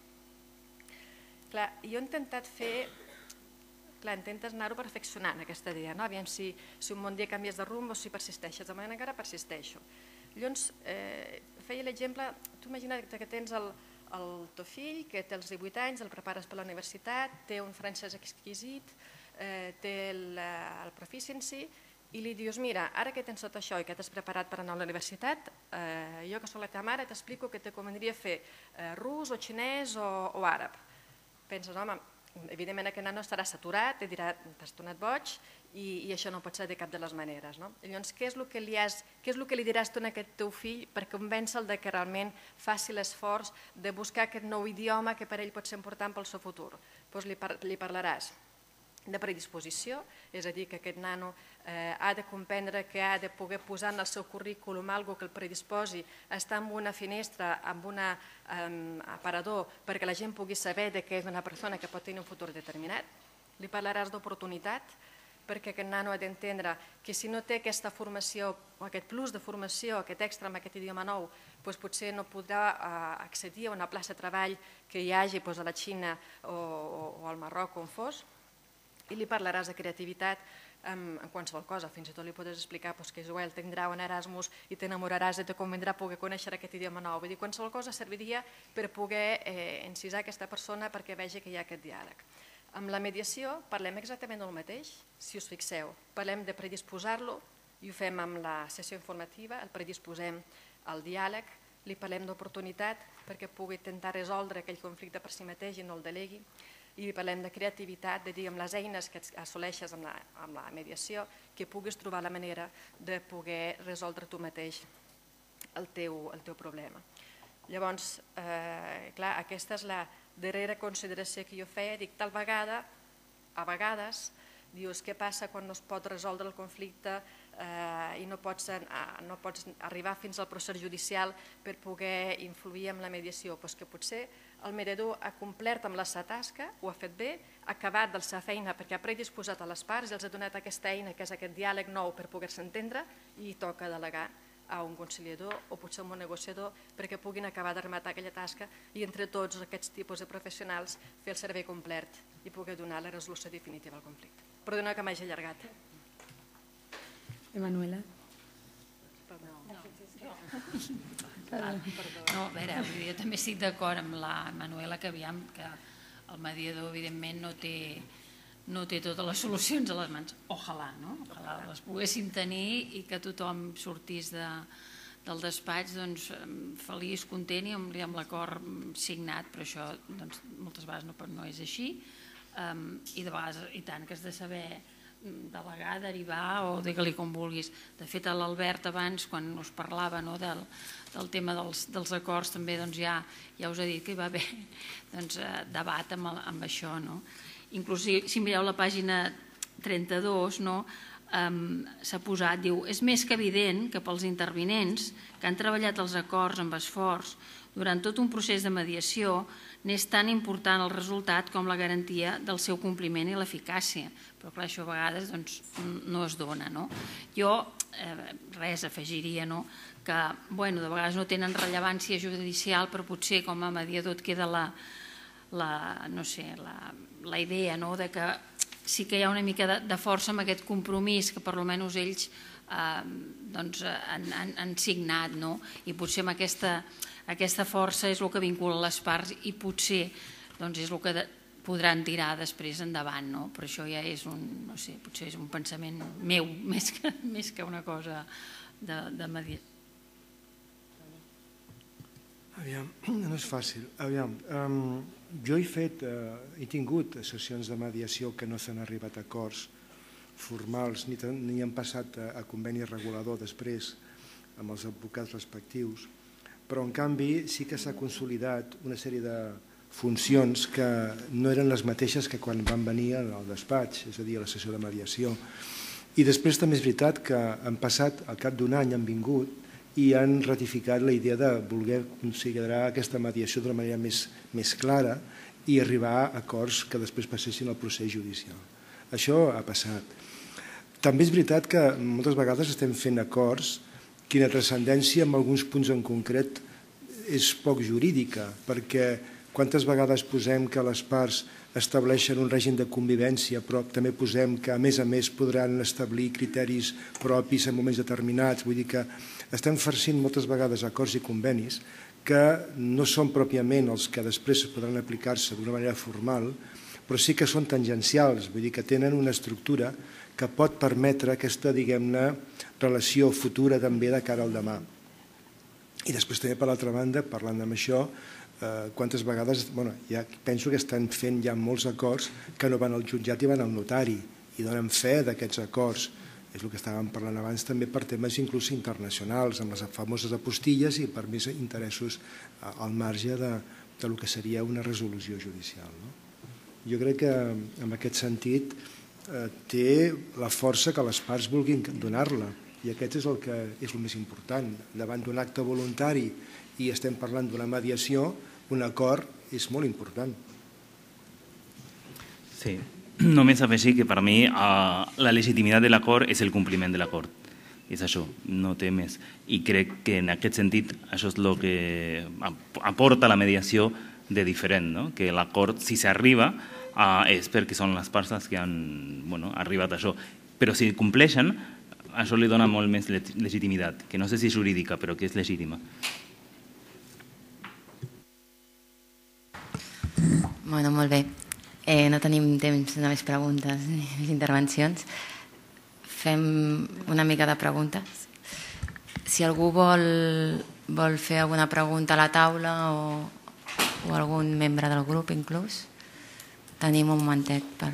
[SPEAKER 6] Clar, jo he intentat fer, clar, intentes anar-ho perfeccionant, aquesta idea, no? Aviam si, si un bon dia canvies de rumb o si persisteixes, de manera encara persisteixo. Llavors, eh, feia l'exemple, tu imagina't que tens el, el teu fill, que té els divuit anys, el prepares per la universitat, té un francès exquisit, eh, té el, el proficiency, i li dius, mira, ara que tens tot això i que t'has preparat per anar a la universitat, jo que soc la teva mare t'explico que te convendria fer rus o xinès o àrab. Penses, home, evidentment aquest nano estarà saturat, et dirà, t'has tornat boig i això no pot ser de cap de les maneres. Llavors, què és el que li diràs tu a aquest teu fill per convèncer-lo que realment faci l'esforç de buscar aquest nou idioma que per ell pot ser important pel seu futur? Doncs li parlaràs de predisposició, és a dir, que aquest nano ha de comprendre que ha de poder posar en el seu currículum alguna que el predisposi a estar en una finestra, en un aparador, perquè la gent pugui saber que és una persona que pot tenir un futur determinat. Li parlaràs d'oportunitat, perquè aquest nano ha d'entendre que si no té aquesta formació o aquest plus de formació, aquest extra amb aquest idioma nou, potser no podrà accedir a una plaça de treball que hi hagi a la Xina o al Marroc on fos. I li parlaràs de creativitat en qualsevol cosa, fins i tot li podràs explicar que Joel tindrà un Erasmus i t'enamoraràs i te convindrà poder conèixer aquest idioma nou. Vull dir, qualsevol cosa serviria per poder encisar aquesta persona perquè vegi que hi ha aquest diàleg. Amb la mediació parlem exactament del mateix, si us fixeu. Parlem de predisposar-lo i ho fem amb la sessió informativa, el predisposem al diàleg, li parlem d'oportunitat perquè pugui intentar resoldre aquell conflicte per si mateix i no el delegui. I parlem de creativitat, de dir amb les eines que assoleixes amb la mediació que puguis trobar la manera de poder resoldre tu mateix el teu problema. Llavors, clar, aquesta és la darrera consideració que jo feia. Dic, tal vegada, a vegades, dius, què passa quan no es pot resoldre el conflicte i no pots arribar fins al procés judicial per poder influir en la mediació? Doncs que potser el mediador ha complert amb la seva tasca, ho ha fet bé, ha acabat de la seva feina perquè ha predisposat a les parts i els ha donat aquesta eina que és aquest diàleg nou per poder-se entendre i toca delegar a un conciliador o potser a un negociador perquè puguin acabar de rematar aquella tasca i entre tots aquests tipus de professionals fer el servei complet i poder donar la resolució definitiva al conflicte. Perdona que m'hagi allargat.
[SPEAKER 1] Emanuela.
[SPEAKER 3] No, a veure, jo també estic d'acord amb la Manuela que aviam que el mediador evidentment no té no té totes les solucions a les mans. Ojalà, no? Ojalà les poguéssim tenir i que tothom sortís del despatx feliç, content i amb l'acord signat, però això moltes vegades no és així i de vegades i tant que has de saber delegar, derivar o digue-li com vulguis. De fet, l'Albert abans, quan us parlava del tema dels acords, també ja us he dit que hi va haver debat amb això. Inclús si mireu la pàgina trenta-dos s'ha posat, diu, és més que evident que pels intervinents que han treballat els acords amb esforç durant tot un procés de mediació n'és tan important el resultat com la garantia del seu compliment i l'eficàcia. Però clar, això a vegades no es dona. Jo, res, afegiria que de vegades no tenen rellevància judicial, però potser com a mediador et queda la idea que sí que hi ha una mica de força amb aquest compromís que per almenys ells han signat i potser amb aquesta força és el que vincula les parts i potser és el que podran tirar després endavant, però això ja és un pensament meu més que una cosa de mediació.
[SPEAKER 4] Aviam, no és fàcil. Aviam, jo he fet, he tingut sessions de mediació que no s'han arribat a acords formals ni han passat a conveni regulador després amb els advocats respectius, però en canvi sí que s'ha consolidat una sèrie de funcions que no eren les mateixes que quan van venir al despatx, és a dir, a la sessió de mediació. I després també és veritat que han passat, al cap d'un any han vingut i han ratificat la idea de voler considerar aquesta mediació d'una manera més clara i arribar a acords que després passessin al procés judicial. Això ha passat. També és veritat que moltes vegades estem fent acords quina transcendència en alguns punts en concret és poc jurídica, perquè quantes vegades posem que les parts estableixen un règim de convivència, però també posem que a més a més podran establir criteris propis en moments determinats. Vull dir que estem farcint moltes vegades acords i convenis que no són pròpiament els que després podran aplicar-se d'una manera formal, però sí que són tangencials, vull dir que tenen una estructura que pot permetre aquesta, diguem-ne, relació futura també de cara al demà. I després també, per l'altra banda, parlant amb això, eh, quantes vegades, bueno, ja penso que estan fent ja molts acords que no van al jutjat i van al notari i donen fe d'aquests acords. És el que estàvem parlant abans també per temes inclús internacionals, amb les famoses apostilles i per més interessos al marge de, de lo que seria una resolució judicial. No? Jo crec que en aquest sentit eh, té la força que les parts vulguin donar-la i aquest és el que és el més important. Davant d'un acte voluntari i estem parlant d'una mediació, un acord és molt important.
[SPEAKER 5] Sí. Només afegir que per mi la legitimitat de l'acord és el compliment de l'acord. És això, no té més. I crec que en aquest sentit això és el que aporta la mediació de diferent, no? Que l'acord, si s'arriba, és perquè són les parts que han arribat a això. Però si compleixen, això li dona molt més legitimitat, que no sé si és jurídica, però que és legítima.
[SPEAKER 2] Bueno, molt bé. Eh, no tenim temps de més preguntes ni intervencions. Fem una mica de preguntes. Si algú vol, vol fer alguna pregunta a la taula o, o algun membre del grup inclús, tenim un momentet per...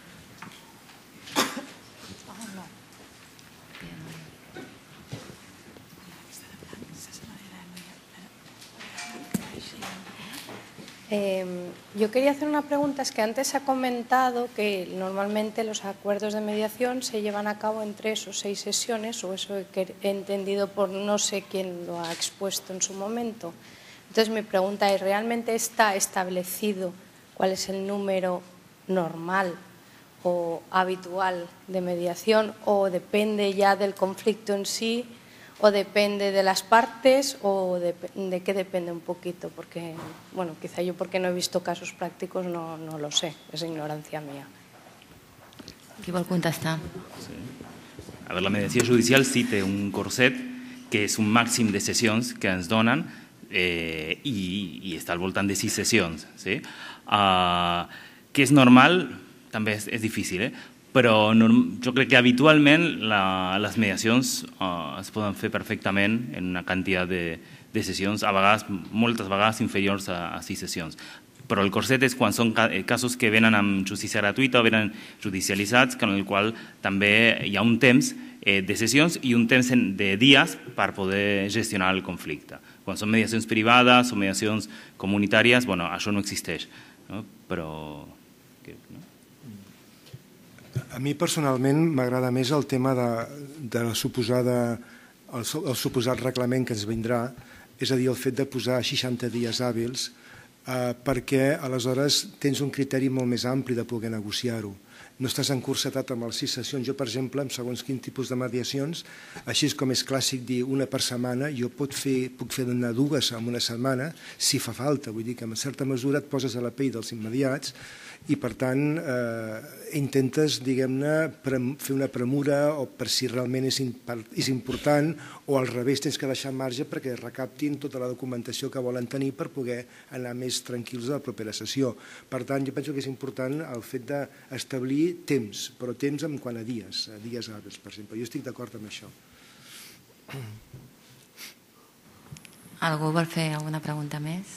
[SPEAKER 7] Eh, yo quería hacer una pregunta, es que antes se ha comentado que normalmente los acuerdos de mediación se llevan a cabo en tres o seis sesiones, o eso he entendido por no sé quién lo ha expuesto en su momento. Entonces mi pregunta es, ¿realmente está establecido cuál es el número normal o habitual de mediación, o depende ya del conflicto en sí, o depende de las partes, o de, de qué depende un poquito? Porque, bueno, quizá yo porque no he visto casos prácticos no, no lo sé, es ignorancia mía.
[SPEAKER 2] Qui vol contestar?
[SPEAKER 5] Sí. A veure, la mediació judicial sí té un corset que és un màxim de sessions que ens donen eh, i, i està al voltant de sis sessions. Sí? Uh, que és normal, també és, és difícil, eh? Però jo crec que habitualment la, les mediacions uh, es poden fer perfectament en una quantitat de, de sessions, a vegades, moltes vegades inferiors a, a sis sessions. Però el corset és quan són casos que venen amb justícia gratuïta o venen judicialitzats, en el qual també hi ha un temps eh, de sessions i un temps de dies per poder gestionar el conflicte. Quan són mediacions privades o mediacions comunitàries, bueno, això no existeix, no? Però... No?
[SPEAKER 4] A mi personalment m'agrada més el tema de, de la suposada, el, el suposat reglament que ens vindrà, és a dir, el fet de posar seixanta dies hàbils, eh, perquè aleshores tens un criteri molt més ampli de poder negociar-ho. No estàs encursetat amb les sis sessions. Jo, per exemple, amb segons quin tipus de mediacions, així com és clàssic dir una per setmana, jo pot fer, puc fer donar dues en una setmana si fa falta. Vull dir que en certa mesura et poses a la pell dels immediats i, per tant, eh, intentes, diguem-ne, fer una premura o per si realment és, és important, o al revés tens que deixar marge perquè recaptin tota la documentació que volen tenir per poder anar més tranquils a la propera sessió. Per tant, jo penso que és important el fet d'establir temps, però temps en quant a dies, a dies hàbils, per exemple. Jo estic d'acord amb això.
[SPEAKER 2] Algú vol fer alguna pregunta més?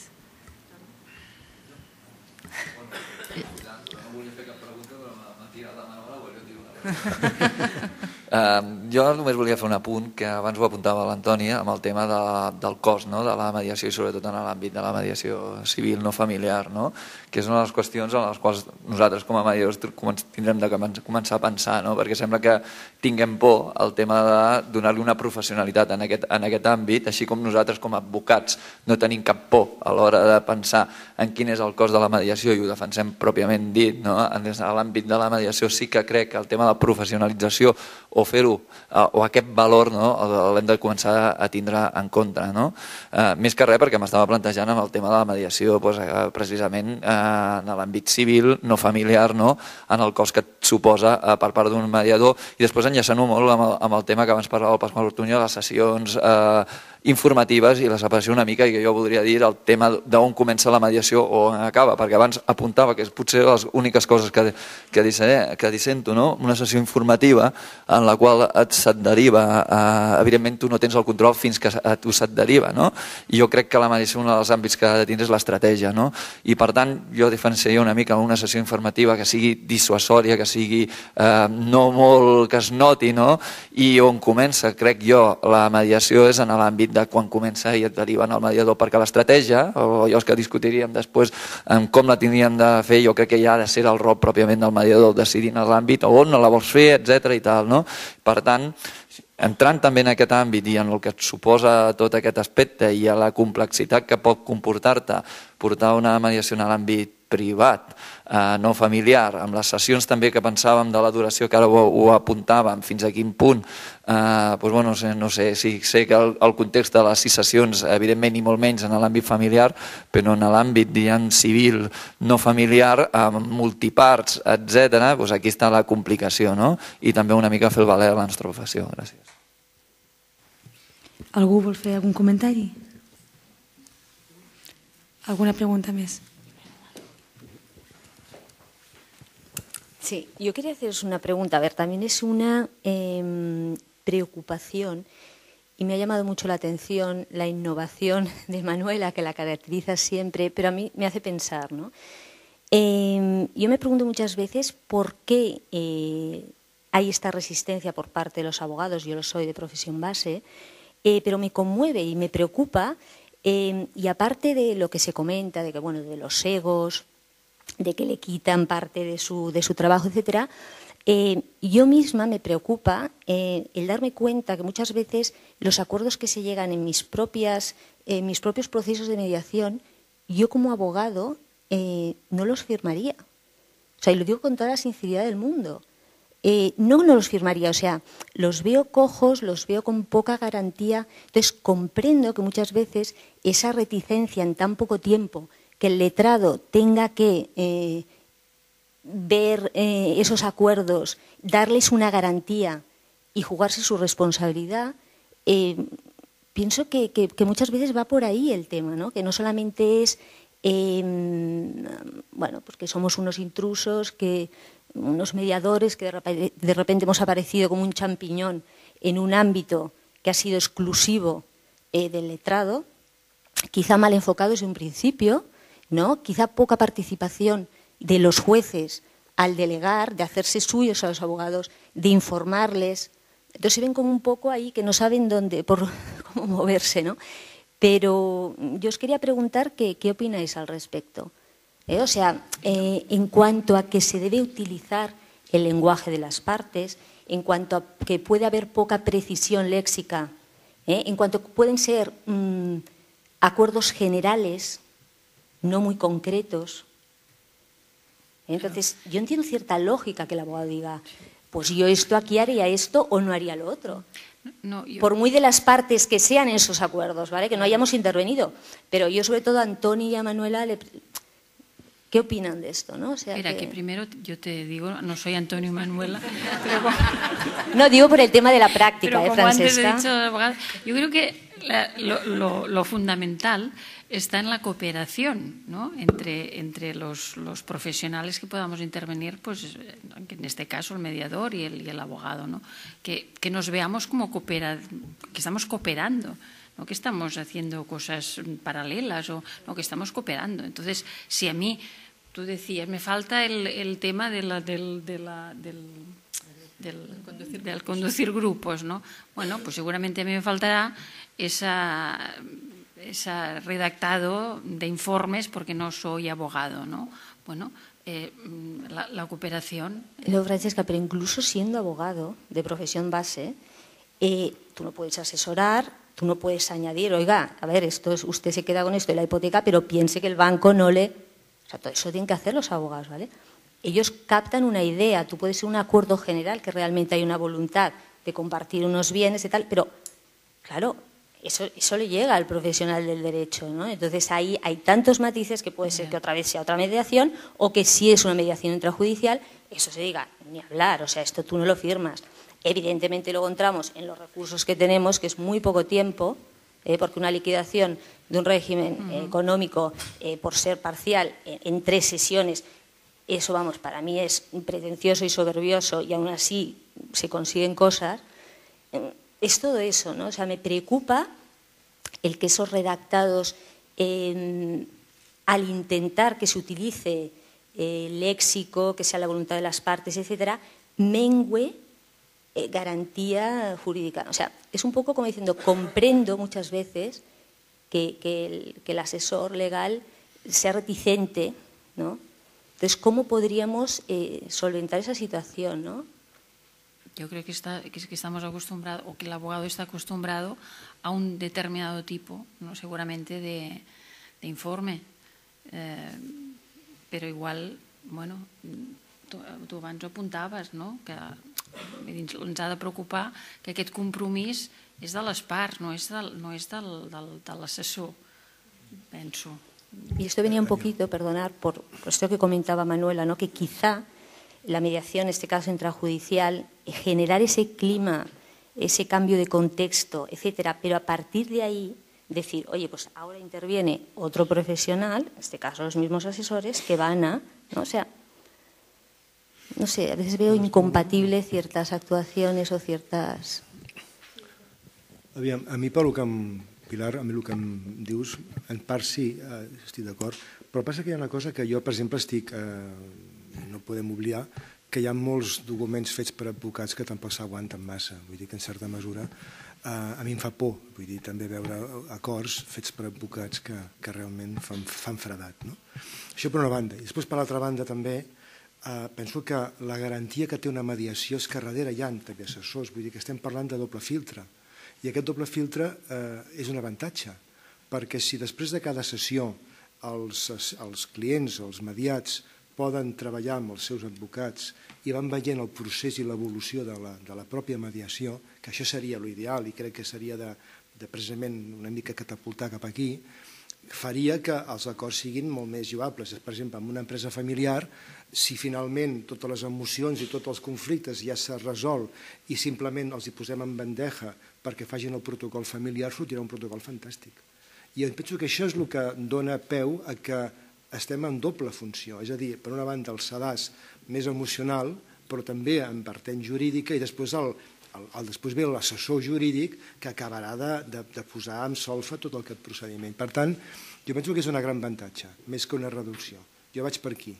[SPEAKER 8] Uh, jo només volia fer un apunt que abans ho apuntava l'Antònia amb el tema de, del cost, no? De la mediació i sobretot en l'àmbit de la mediació civil no familiar, no? Que és una de les qüestions en les quals nosaltres com a mediadors tindrem de començar a pensar, no? Perquè sembla que tinguem por al tema de donar-li una professionalitat en aquest, en aquest àmbit, així com nosaltres com a advocats no tenim cap por a l'hora de pensar en quin és el cost de la mediació i ho defensem pròpiament dit, no? En l'àmbit de la mediació sí que crec que el tema de la professionalització o fer-ho, o aquest valor, no, l'hem de començar a tindre en compte, no? Eh, més que res perquè m'estava plantejant amb el tema de la mediació doncs, eh, precisament eh, en l'àmbit civil, no familiar, no? En el cost que et suposa eh, per part d'un mediador, i després enllaçant-ho molt amb el, amb el tema que abans parlava el Pasqual Ortuño, les sessions eh, informatives i la separació una mica, i que jo voldria dir el tema d'on comença la mediació o on acaba, perquè abans apuntava que és potser les úniques coses que, que, dissent, que dissento, no? Una sessió informativa en la qual et se't deriva, eh, evidentment tu no tens el control fins que a tu se't deriva, no? I jo crec que la mediació un dels àmbits que ha de tindre és l'estratègia, no? I per tant jo diferenciaria una mica una sessió informativa que sigui dissuasòria, que sigui eh, no molt que es noti, no? I on comença, crec jo, la mediació és en l'àmbit de quan comença i et deriven al mediador, perquè l'estratègia, o allò que discutiríem després en com la tindríem de fer, jo crec que ja ha de ser el rol pròpiament del mediador, decidir en l'àmbit on la vols fer, etcètera i tal, no? Per tant, entrant també en aquest àmbit i en el que et suposa tot aquest aspecte i a la complexitat que pot comportar-te portar una mediació en l'àmbit privat, eh, no familiar, amb les sessions també que pensàvem de la duració que ara ho, ho apuntàvem, fins a quin punt, eh, doncs, bueno, no sé, no sé si sé que el, el context de les sis sessions, evidentment i molt menys en l'àmbit familiar, però en l'àmbit, diguem, civil, no familiar, amb multiparts, etcètera, doncs aquí està la complicació, no? I també una mica fer el valer a la nostra professió. Gràcies.
[SPEAKER 1] Algú vol fer algun comentari? Alguna pregunta més?
[SPEAKER 9] Sí, yo quería haceros una pregunta. A ver, también es una eh, preocupación y me ha llamado mucho la atención la innovación de Manuela, que la caracteriza siempre, pero a mí me hace pensar, ¿no? Eh, yo me pregunto muchas veces por qué eh, hay esta resistencia por parte de los abogados. Yo lo soy de profesión base, eh, pero me conmueve y me preocupa. Eh, y aparte de lo que se comenta, de que bueno, de los egos, de que le quitan parte de su, de su trabajo, etcétera, eh, yo misma me preocupa eh, el darme cuenta que muchas veces los acuerdos que se llegan en mis, propias, eh, mis propios procesos de mediación, yo como abogado eh, no los firmaría. O sea, y lo digo con toda la sinceridad del mundo. Eh, no, no los firmaría, o sea, los veo cojos, los veo con poca garantía. Entonces, comprendo que muchas veces esa reticencia en tan poco tiempo, que el letrado tenga que eh, ver eh, esos acuerdos, darles una garantía y jugarse su responsabilidad, eh, pienso que, que, que muchas veces va por ahí el tema, ¿no? Que no solamente es, eh, bueno, pues que somos unos intrusos, que unos mediadores que de repente, de repente hemos aparecido como un champiñón en un ámbito que ha sido exclusivo eh, del letrado, quizá mal enfocado desde un principio, ¿no? Quizá poca participación de los jueces al delegar, de hacerse suyos a los abogados, de informarles. Entonces se ven como un poco ahí que no saben dónde, por cómo moverse, ¿no? Pero yo os quería preguntar qué, qué opináis al respecto. ¿Eh? O sea, eh, en cuanto a que se debe utilizar el lenguaje de las partes, en cuanto a que puede haber poca precisión léxica, ¿eh? En cuanto a que pueden ser mmm, acuerdos generales, no muy concretos. Entonces, yo entiendo cierta lógica que el abogado diga, pues yo esto aquí haría esto o no haría lo otro. No, yo... Por muy de las partes que sean esos acuerdos, ¿vale? Que no hayamos intervenido. Pero yo, sobre todo, a Antoni y a Manuela, le... ¿qué opinan de esto? ¿No? O sea,
[SPEAKER 3] Mira,
[SPEAKER 9] que...
[SPEAKER 3] que primero yo te digo, no soy Antonio y Manuela, pero
[SPEAKER 9] como... No, digo por el tema de la práctica,
[SPEAKER 3] pero
[SPEAKER 9] ¿eh,
[SPEAKER 3] como
[SPEAKER 9] Francesca?
[SPEAKER 3] Antes he dicho, abogado, yo creo que la, lo, lo, lo fundamental está en la cooperación, ¿no? entre, entre los, los profesionales que podamos intervenir, pues en este caso el mediador y el, y el abogado, ¿no? que, que nos veamos como coopera, que estamos cooperando, no que estamos haciendo cosas paralelas, o no, que estamos cooperando. Entonces, si a mí, tú decías, me falta el, el tema de la, del, de la, del, del, conducir, del conducir grupos, ¿no? Bueno, pues seguramente a mí me faltará esa... ese redactado de informes porque no soy abogado, ¿no? Bueno, eh, la, la cooperación...
[SPEAKER 9] Lo, Francesca, pero incluso siendo abogado de profesión base, eh, tú no puedes asesorar, tú no puedes añadir, oiga, a ver, esto es, usted se queda con esto de la hipoteca, pero piense que el banco no le... O sea, todo eso tienen que hacer los abogados, ¿vale? Ellos captan una idea, tú puedes ser un acuerdo general, que realmente hay una voluntad de compartir unos bienes y tal, pero, claro... Eso, eso le llega al profesional del derecho, ¿no? Entonces ahí hay tantos matices que puede ser que otra vez sea otra mediación o que si es una mediación intrajudicial, eso se diga, ni hablar, o sea, esto tú no lo firmas. Evidentemente luego entramos en los recursos que tenemos, que es muy poco tiempo, eh, porque una liquidación de un régimen eh, económico eh, por ser parcial en, en tres sesiones, eso, vamos, para mí es pretencioso y soberbioso y aún así se consiguen cosas. Eh, es todo eso, ¿no? O sea, me preocupa el que esos redactados, eh, al intentar que se utilice eh, léxico, que sea la voluntad de las partes, etcétera, mengue eh, garantía jurídica. O sea, es un poco como diciendo, comprendo muchas veces que, que, el, que el asesor legal sea reticente, ¿no? Entonces, ¿cómo podríamos eh, solventar esa situación, ¿no?
[SPEAKER 3] Yo creo que, está, que estamos acostumbrados, o que el abogado está acostumbrado a un determinado tipo, ¿no? Seguramente, de, de informe. Eh, però igual, bueno, tu, tu abans ho apuntaves, no? Que ens ha de preocupar que aquest compromís és de les parts, no és, del, no és del, del, de l'assessor, penso.
[SPEAKER 9] Y esto venía un poquito, perdonar, por, por esto que comentaba Manuela, ¿no? Que quizá la mediación, en este caso intrajudicial, generar ese clima, ese cambio de contexto, etcétera, pero a partir de ahí decir, oye, pues ahora interviene otro profesional, en este caso los mismos asesores, que van a, ¿no? O sea, no sé, a veces veo incompatible ciertas actuaciones o ciertas...
[SPEAKER 4] Aviam, a mi pel que em, Pilar, a mi el que em dius, en part sí, eh, estic d'acord, però passa que hi ha una cosa que jo, per exemple, estic, eh, no podem oblidar, que hi ha molts documents fets per advocats que tampoc s'aguanten massa, vull dir que en certa mesura eh, a mi em fa por, vull dir, també veure acords fets per advocats que, que realment fan, fan fredat, no? Això per una banda. I després, per l'altra banda, també eh, penso que la garantia que té una mediació és que darrere hi ha també assessors, vull dir que estem parlant de doble filtre. I aquest doble filtre eh, és un avantatge, perquè si després de cada sessió els, els clients o els mediats poden treballar amb els seus advocats i van veient el procés i l'evolució de, la, de la pròpia mediació, que això seria l'ideal i crec que seria de, de precisament una mica catapultar cap aquí, faria que els acords siguin molt més lloables. Per exemple, en una empresa familiar, si finalment totes les emocions i tots els conflictes ja s'ha resolt i simplement els hi posem en bandeja perquè facin el protocol familiar, sortirà un protocol fantàstic. I em penso que això és el que dona peu a que estem en doble funció, és a dir, per una banda el sedàs més emocional, però també en vertent jurídica, i després, el, el, el, després ve l'assessor jurídic que acabarà de, de, de posar en solfa tot aquest procediment. Per tant, jo penso que és un gran avantatge, més que una reducció. Jo vaig per aquí.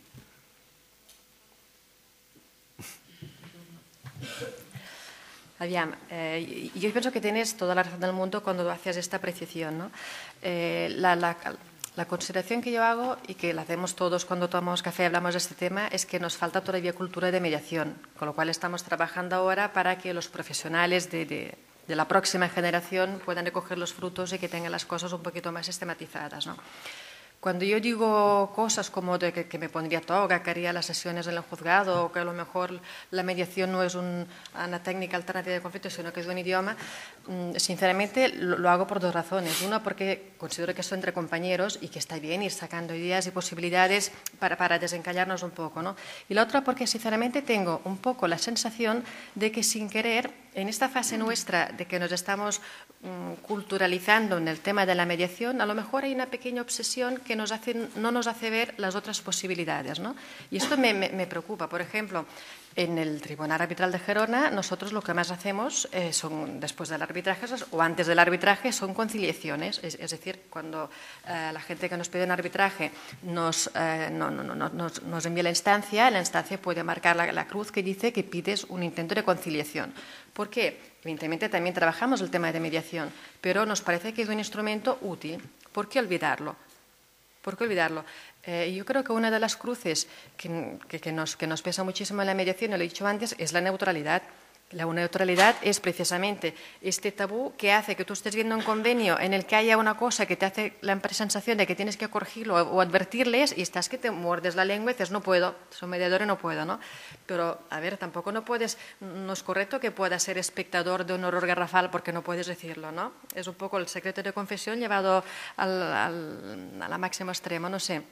[SPEAKER 6] Aviam, eh, yo pienso que tienes toda la razón del mundo cuando haces esta apreciación, ¿no? Eh, la, la, la consideración que yo hago, y que la hacemos todos cuando tomamos café y hablamos de este tema, es que nos falta todavía cultura de mediación, con lo cual estamos trabajando ahora para que los profesionales de, de, de la próxima generación puedan recoger los frutos y que tengan las cosas un poquito más sistematizadas, ¿no? Cuando yo digo cosas como de que, que me pondría toga, que haría las sesiones en el juzgado, o que a lo mejor la mediación no es un, una técnica alternativa de conflicto, sino que es un idioma, sinceramente lo, lo hago por dos razones. Una, porque considero que esto entre compañeros y que está bien ir sacando ideas y posibilidades para, para desencallarnos un poco, ¿no? Y la otra, porque sinceramente tengo un poco la sensación de que sin querer, en esta fase nuestra de que nos estamos um, culturalizando en el tema de la mediación, a lo mejor hay una pequeña obsesión que nos hace, no nos hace ver las otras posibilidades, ¿no? Y esto me, me, me preocupa. Por ejemplo, en el Tribunal Arbitral de Gerona, nosotros lo que más hacemos eh, son, después del arbitraje o antes del arbitraje, son conciliaciones. Es, es decir, cuando eh, la gente que nos pide un arbitraje nos, eh, no, no, no, nos, nos envía la instancia, la instancia puede marcar la, la cruz que dice que pides un intento de conciliación. ¿Por qué? Evidentemente también trabajamos el tema de mediación, pero nos parece que es un instrumento útil. ¿Por qué olvidarlo? ¿Por qué olvidarlo? Eh, yo creo que una de las cruces que, que, que, nos, que nos pesa muchísimo en la mediación, y lo he dicho antes, es la neutralidad. La neutralidad es precisamente este tabú que hace que tú estés viendo un convenio en el que haya una cosa que te hace la sensación de que tienes que corregirlo o advertirles y estás que te muerdes la lengua y dices no puedo, soy mediador y no puedo, ¿no? Pero, a ver, tampoco no puedes, no es correcto que puedas ser espectador de un horror garrafal porque no puedes decirlo, ¿no? Es un poco el secreto de confesión llevado al, al, a la máxima extrema, no sé.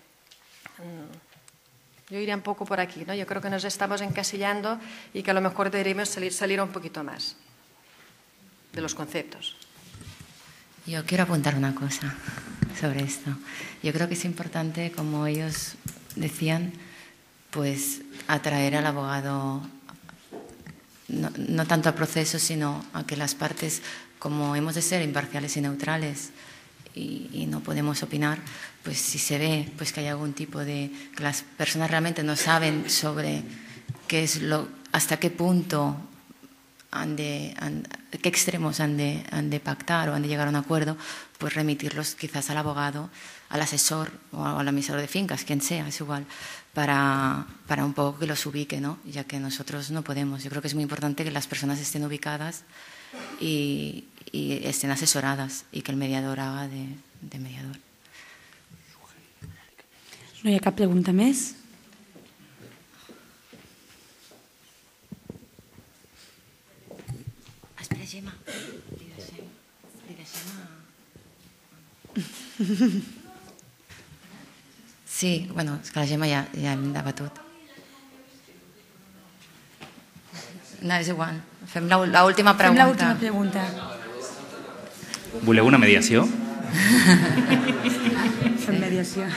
[SPEAKER 6] Yo iría un poco por aquí, ¿no? Yo creo que nos estamos encasillando y que a lo mejor deberíamos salir, salir un poquito más de los conceptos.
[SPEAKER 2] Yo quiero apuntar una cosa sobre esto. Yo creo que es importante, como ellos decían, pues atraer al abogado, no, no tanto al proceso, sino a que las partes, como hemos de ser imparciales y neutrales y, y no podemos opinar, pues si se ve pues que hay algún tipo de, que las personas realmente no saben sobre qué es lo, hasta qué punto han de, han, qué extremos han de, han de pactar o han de llegar a un acuerdo, pues remitirlos quizás al abogado, al asesor o al administrador de fincas, quien sea, es igual, para, para un poco que los ubique, ¿no? Ya que nosotros no podemos. Yo creo que es muy importante que las personas estén ubicadas y, y estén asesoradas y que el mediador haga de, de mediador.
[SPEAKER 1] No hi ha cap pregunta més?
[SPEAKER 2] Espera, Gemma. Li deixem, li deixem a... Sí, bueno, és que la Gemma ja, ja hem debatut. No, és igual. Fem l'última pregunta.
[SPEAKER 1] Fem l'última pregunta.
[SPEAKER 5] Voleu una mediació?
[SPEAKER 1] Fem mediació.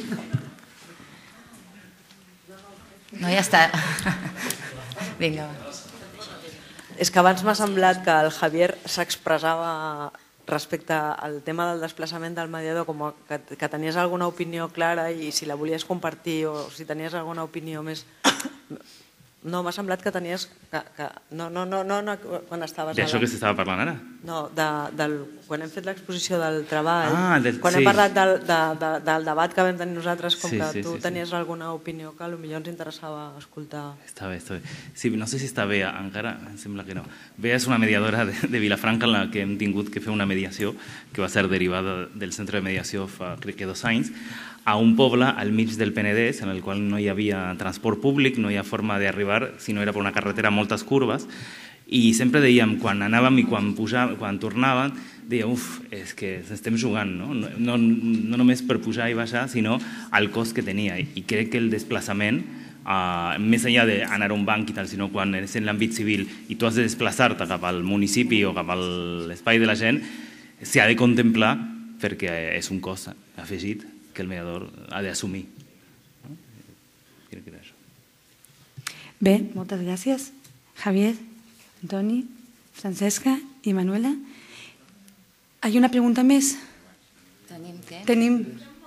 [SPEAKER 2] No, ja està. Vinga, va.
[SPEAKER 10] És que abans m'ha semblat que el Javier s'expressava respecte al tema del desplaçament del mediador, com que, que tenies alguna opinió clara i si la volies compartir o si tenies alguna opinió més... No, m'ha semblat que tenies... Que, que... No, no, no, no, no, quan estaves...
[SPEAKER 5] D'això que s'estava parlant ara?
[SPEAKER 10] No, de, del, quan hem fet l'exposició del treball,
[SPEAKER 5] ah, del,
[SPEAKER 10] quan
[SPEAKER 5] sí.
[SPEAKER 10] hem parlat del, de, de, del debat que vam tenir nosaltres, com
[SPEAKER 5] sí,
[SPEAKER 10] que
[SPEAKER 5] sí,
[SPEAKER 10] tu
[SPEAKER 5] sí,
[SPEAKER 10] tenies
[SPEAKER 5] sí.
[SPEAKER 10] alguna opinió que potser ens interessava escoltar.
[SPEAKER 5] Està bé, està bé. Sí, no sé si està bé, encara em sembla que no. Bea és una mediadora de, de Vilafranca en la que hem tingut que fer una mediació que va ser derivada del centre de mediació fa crec que dos anys, a un poble al mig del Penedès en el qual no hi havia transport públic, no hi ha forma d'arribar si no era per una carretera amb moltes curves, i sempre dèiem, quan anàvem i quan, pujàvem, quan tornàvem, dèiem, uf, és que estem jugant, no? No, no, no només per pujar i baixar, sinó al cost que tenia. I crec que el desplaçament, uh, més enllà d'anar a un banc i tal, sinó quan és en l'àmbit civil i tu has de desplaçar-te cap al municipi o cap a l'espai de la gent, s'ha de contemplar perquè és un cost afegit que el mediador ha d'assumir. No? Crec que era això.
[SPEAKER 1] Bé, moltes gràcies. Javier, Antoni, Francesca i Manuela. Hay una pregunta més?
[SPEAKER 2] Tenim què?
[SPEAKER 1] Tenim...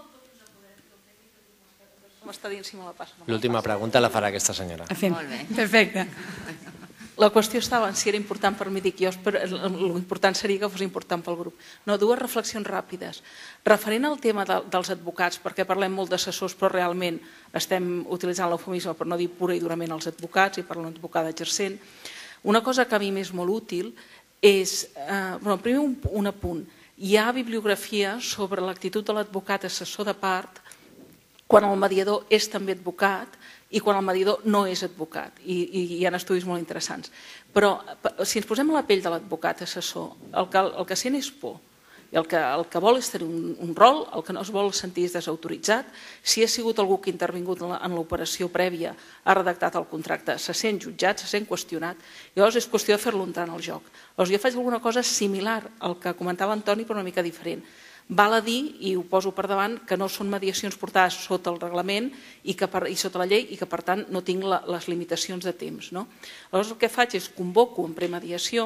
[SPEAKER 11] M'està dient si me la passa.
[SPEAKER 12] L'última pregunta la farà aquesta senyora.
[SPEAKER 1] Fem. Perfecte.
[SPEAKER 11] La qüestió estava en si era important per mi, dic jo, però l'important seria que fos important pel grup. No, dues reflexions ràpides. Referent al tema de, dels advocats, perquè parlem molt d'assessors, però realment estem utilitzant l'eufemisme per no dir pura i durament els advocats i parlem d'advocada exercent. Una cosa que a mi m'és molt útil és, eh, bueno, primer un, un apunt. Hi ha bibliografia sobre l'actitud de l'advocat assessor de part quan el mediador és també advocat i quan el mediador no és advocat. I, i hi ha estudis molt interessants. Però si ens posem a la pell de l'advocat assessor, el que, el que sent és por. I el que, el que vol és tenir un, un rol, el que no es vol sentir és desautoritzat. Si ha sigut algú que ha intervingut en l'operació prèvia, ha redactat el contracte, se sent jutjat, se sent qüestionat, llavors és qüestió de fer-lo entrar en el joc. Llavors jo faig alguna cosa similar al que comentava Antoni, però una mica diferent. Val a dir, i ho poso per davant, que no són mediacions portades sota el reglament i, que per, i sota la llei i que per tant no tinc la, les limitacions de temps. No? Aleshores el que faig és convoco en premediació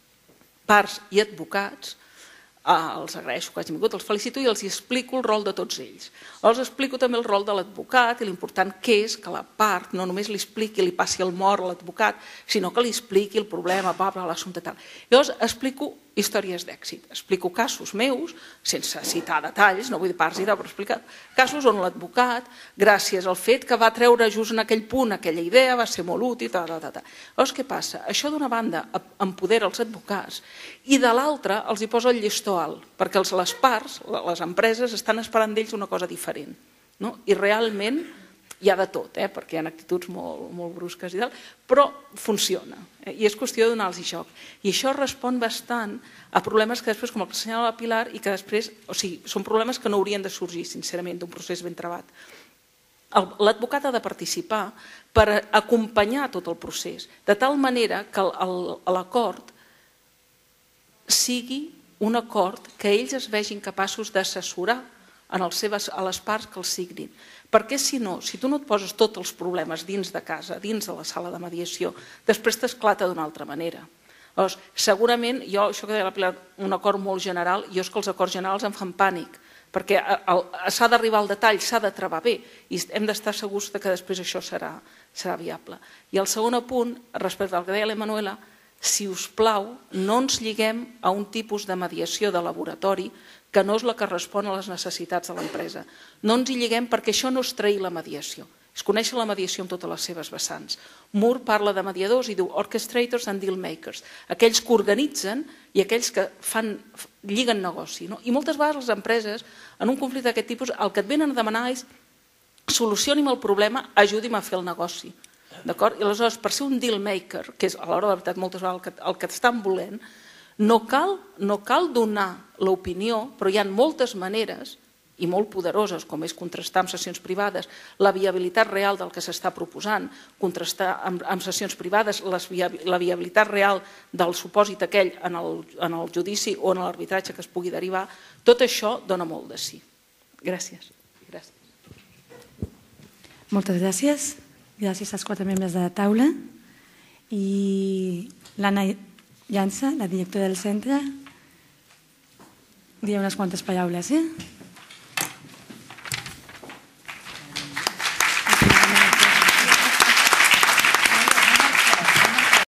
[SPEAKER 11] parts i advocats, eh, els agraeixo que hagin vingut, els felicito i els explico el rol de tots ells. Els explico també el rol de l'advocat i l'important que és que la part no només li expliqui, li passi el mort a l'advocat, sinó que li expliqui el problema, l'assumpte tal. Llavors explico històries d'èxit. Explico casos meus, sense citar detalls, no vull dir parts i tal, però explicar casos on l'advocat, gràcies al fet que va treure just en aquell punt aquella idea, va ser molt útil, tal, tal, tal. Llavors què passa? Això d'una banda empodera els advocats i de l'altra els hi posa el llistó alt, perquè les parts, les empreses, estan esperant d'ells una cosa diferent. No? I realment hi ha de tot, eh? Perquè hi ha actituds molt, molt brusques i tal, però funciona. Eh? I és qüestió de donar-los joc. I això respon bastant a problemes que després, com el que assenyala la Pilar, i que després, o sigui, són problemes que no haurien de sorgir, sincerament, d'un procés ben trebat. L'advocat ha de participar per acompanyar tot el procés, de tal manera que l'acord sigui un acord que ells es vegin capaços d'assessorar a les parts que els signin. Perquè si no, si tu no et poses tots els problemes dins de casa, dins de la sala de mediació, després t'esclata d'una altra manera. Llavors, segurament, jo, això que deia la Pilar, un acord molt general, jo és que els acords generals em fan pànic, perquè s'ha d'arribar al detall, s'ha de treballar bé, i hem d'estar segurs que després això serà viable. I el segon apunt, respecte al que deia l'Emanuela, si us plau, no ens lliguem a un tipus de mediació de laboratori que no és la que respon a les necessitats de l'empresa. No ens hi lliguem perquè això no és trair la mediació, és conèixer la mediació en totes les seves vessants. Moore parla de mediadors i diu orchestrators and deal makers, aquells que organitzen i aquells que lliguen negoci. I moltes vegades les empreses, en un conflicte d'aquest tipus, el que et venen a demanar és solucioni'm el problema, ajudi'm a fer el negoci. I aleshores, per ser un deal maker, que és a l'hora de la veritat moltes vegades el que estan volent, no cal donar l'opinió, però hi ha moltes maneres, i molt poderoses, com és contrastar amb sessions privades la viabilitat real del que s'està proposant, contrastar amb sessions privades la viabilitat real del supòsit aquell en el judici o en l'arbitratge que es pugui derivar, tot això dona molt de sí. Gràcies.
[SPEAKER 1] Moltes gràcies. Gràcies als quatre membres de la taula. I l'Anna Llança, la directora del centre, dirà unes quantes paraules, eh?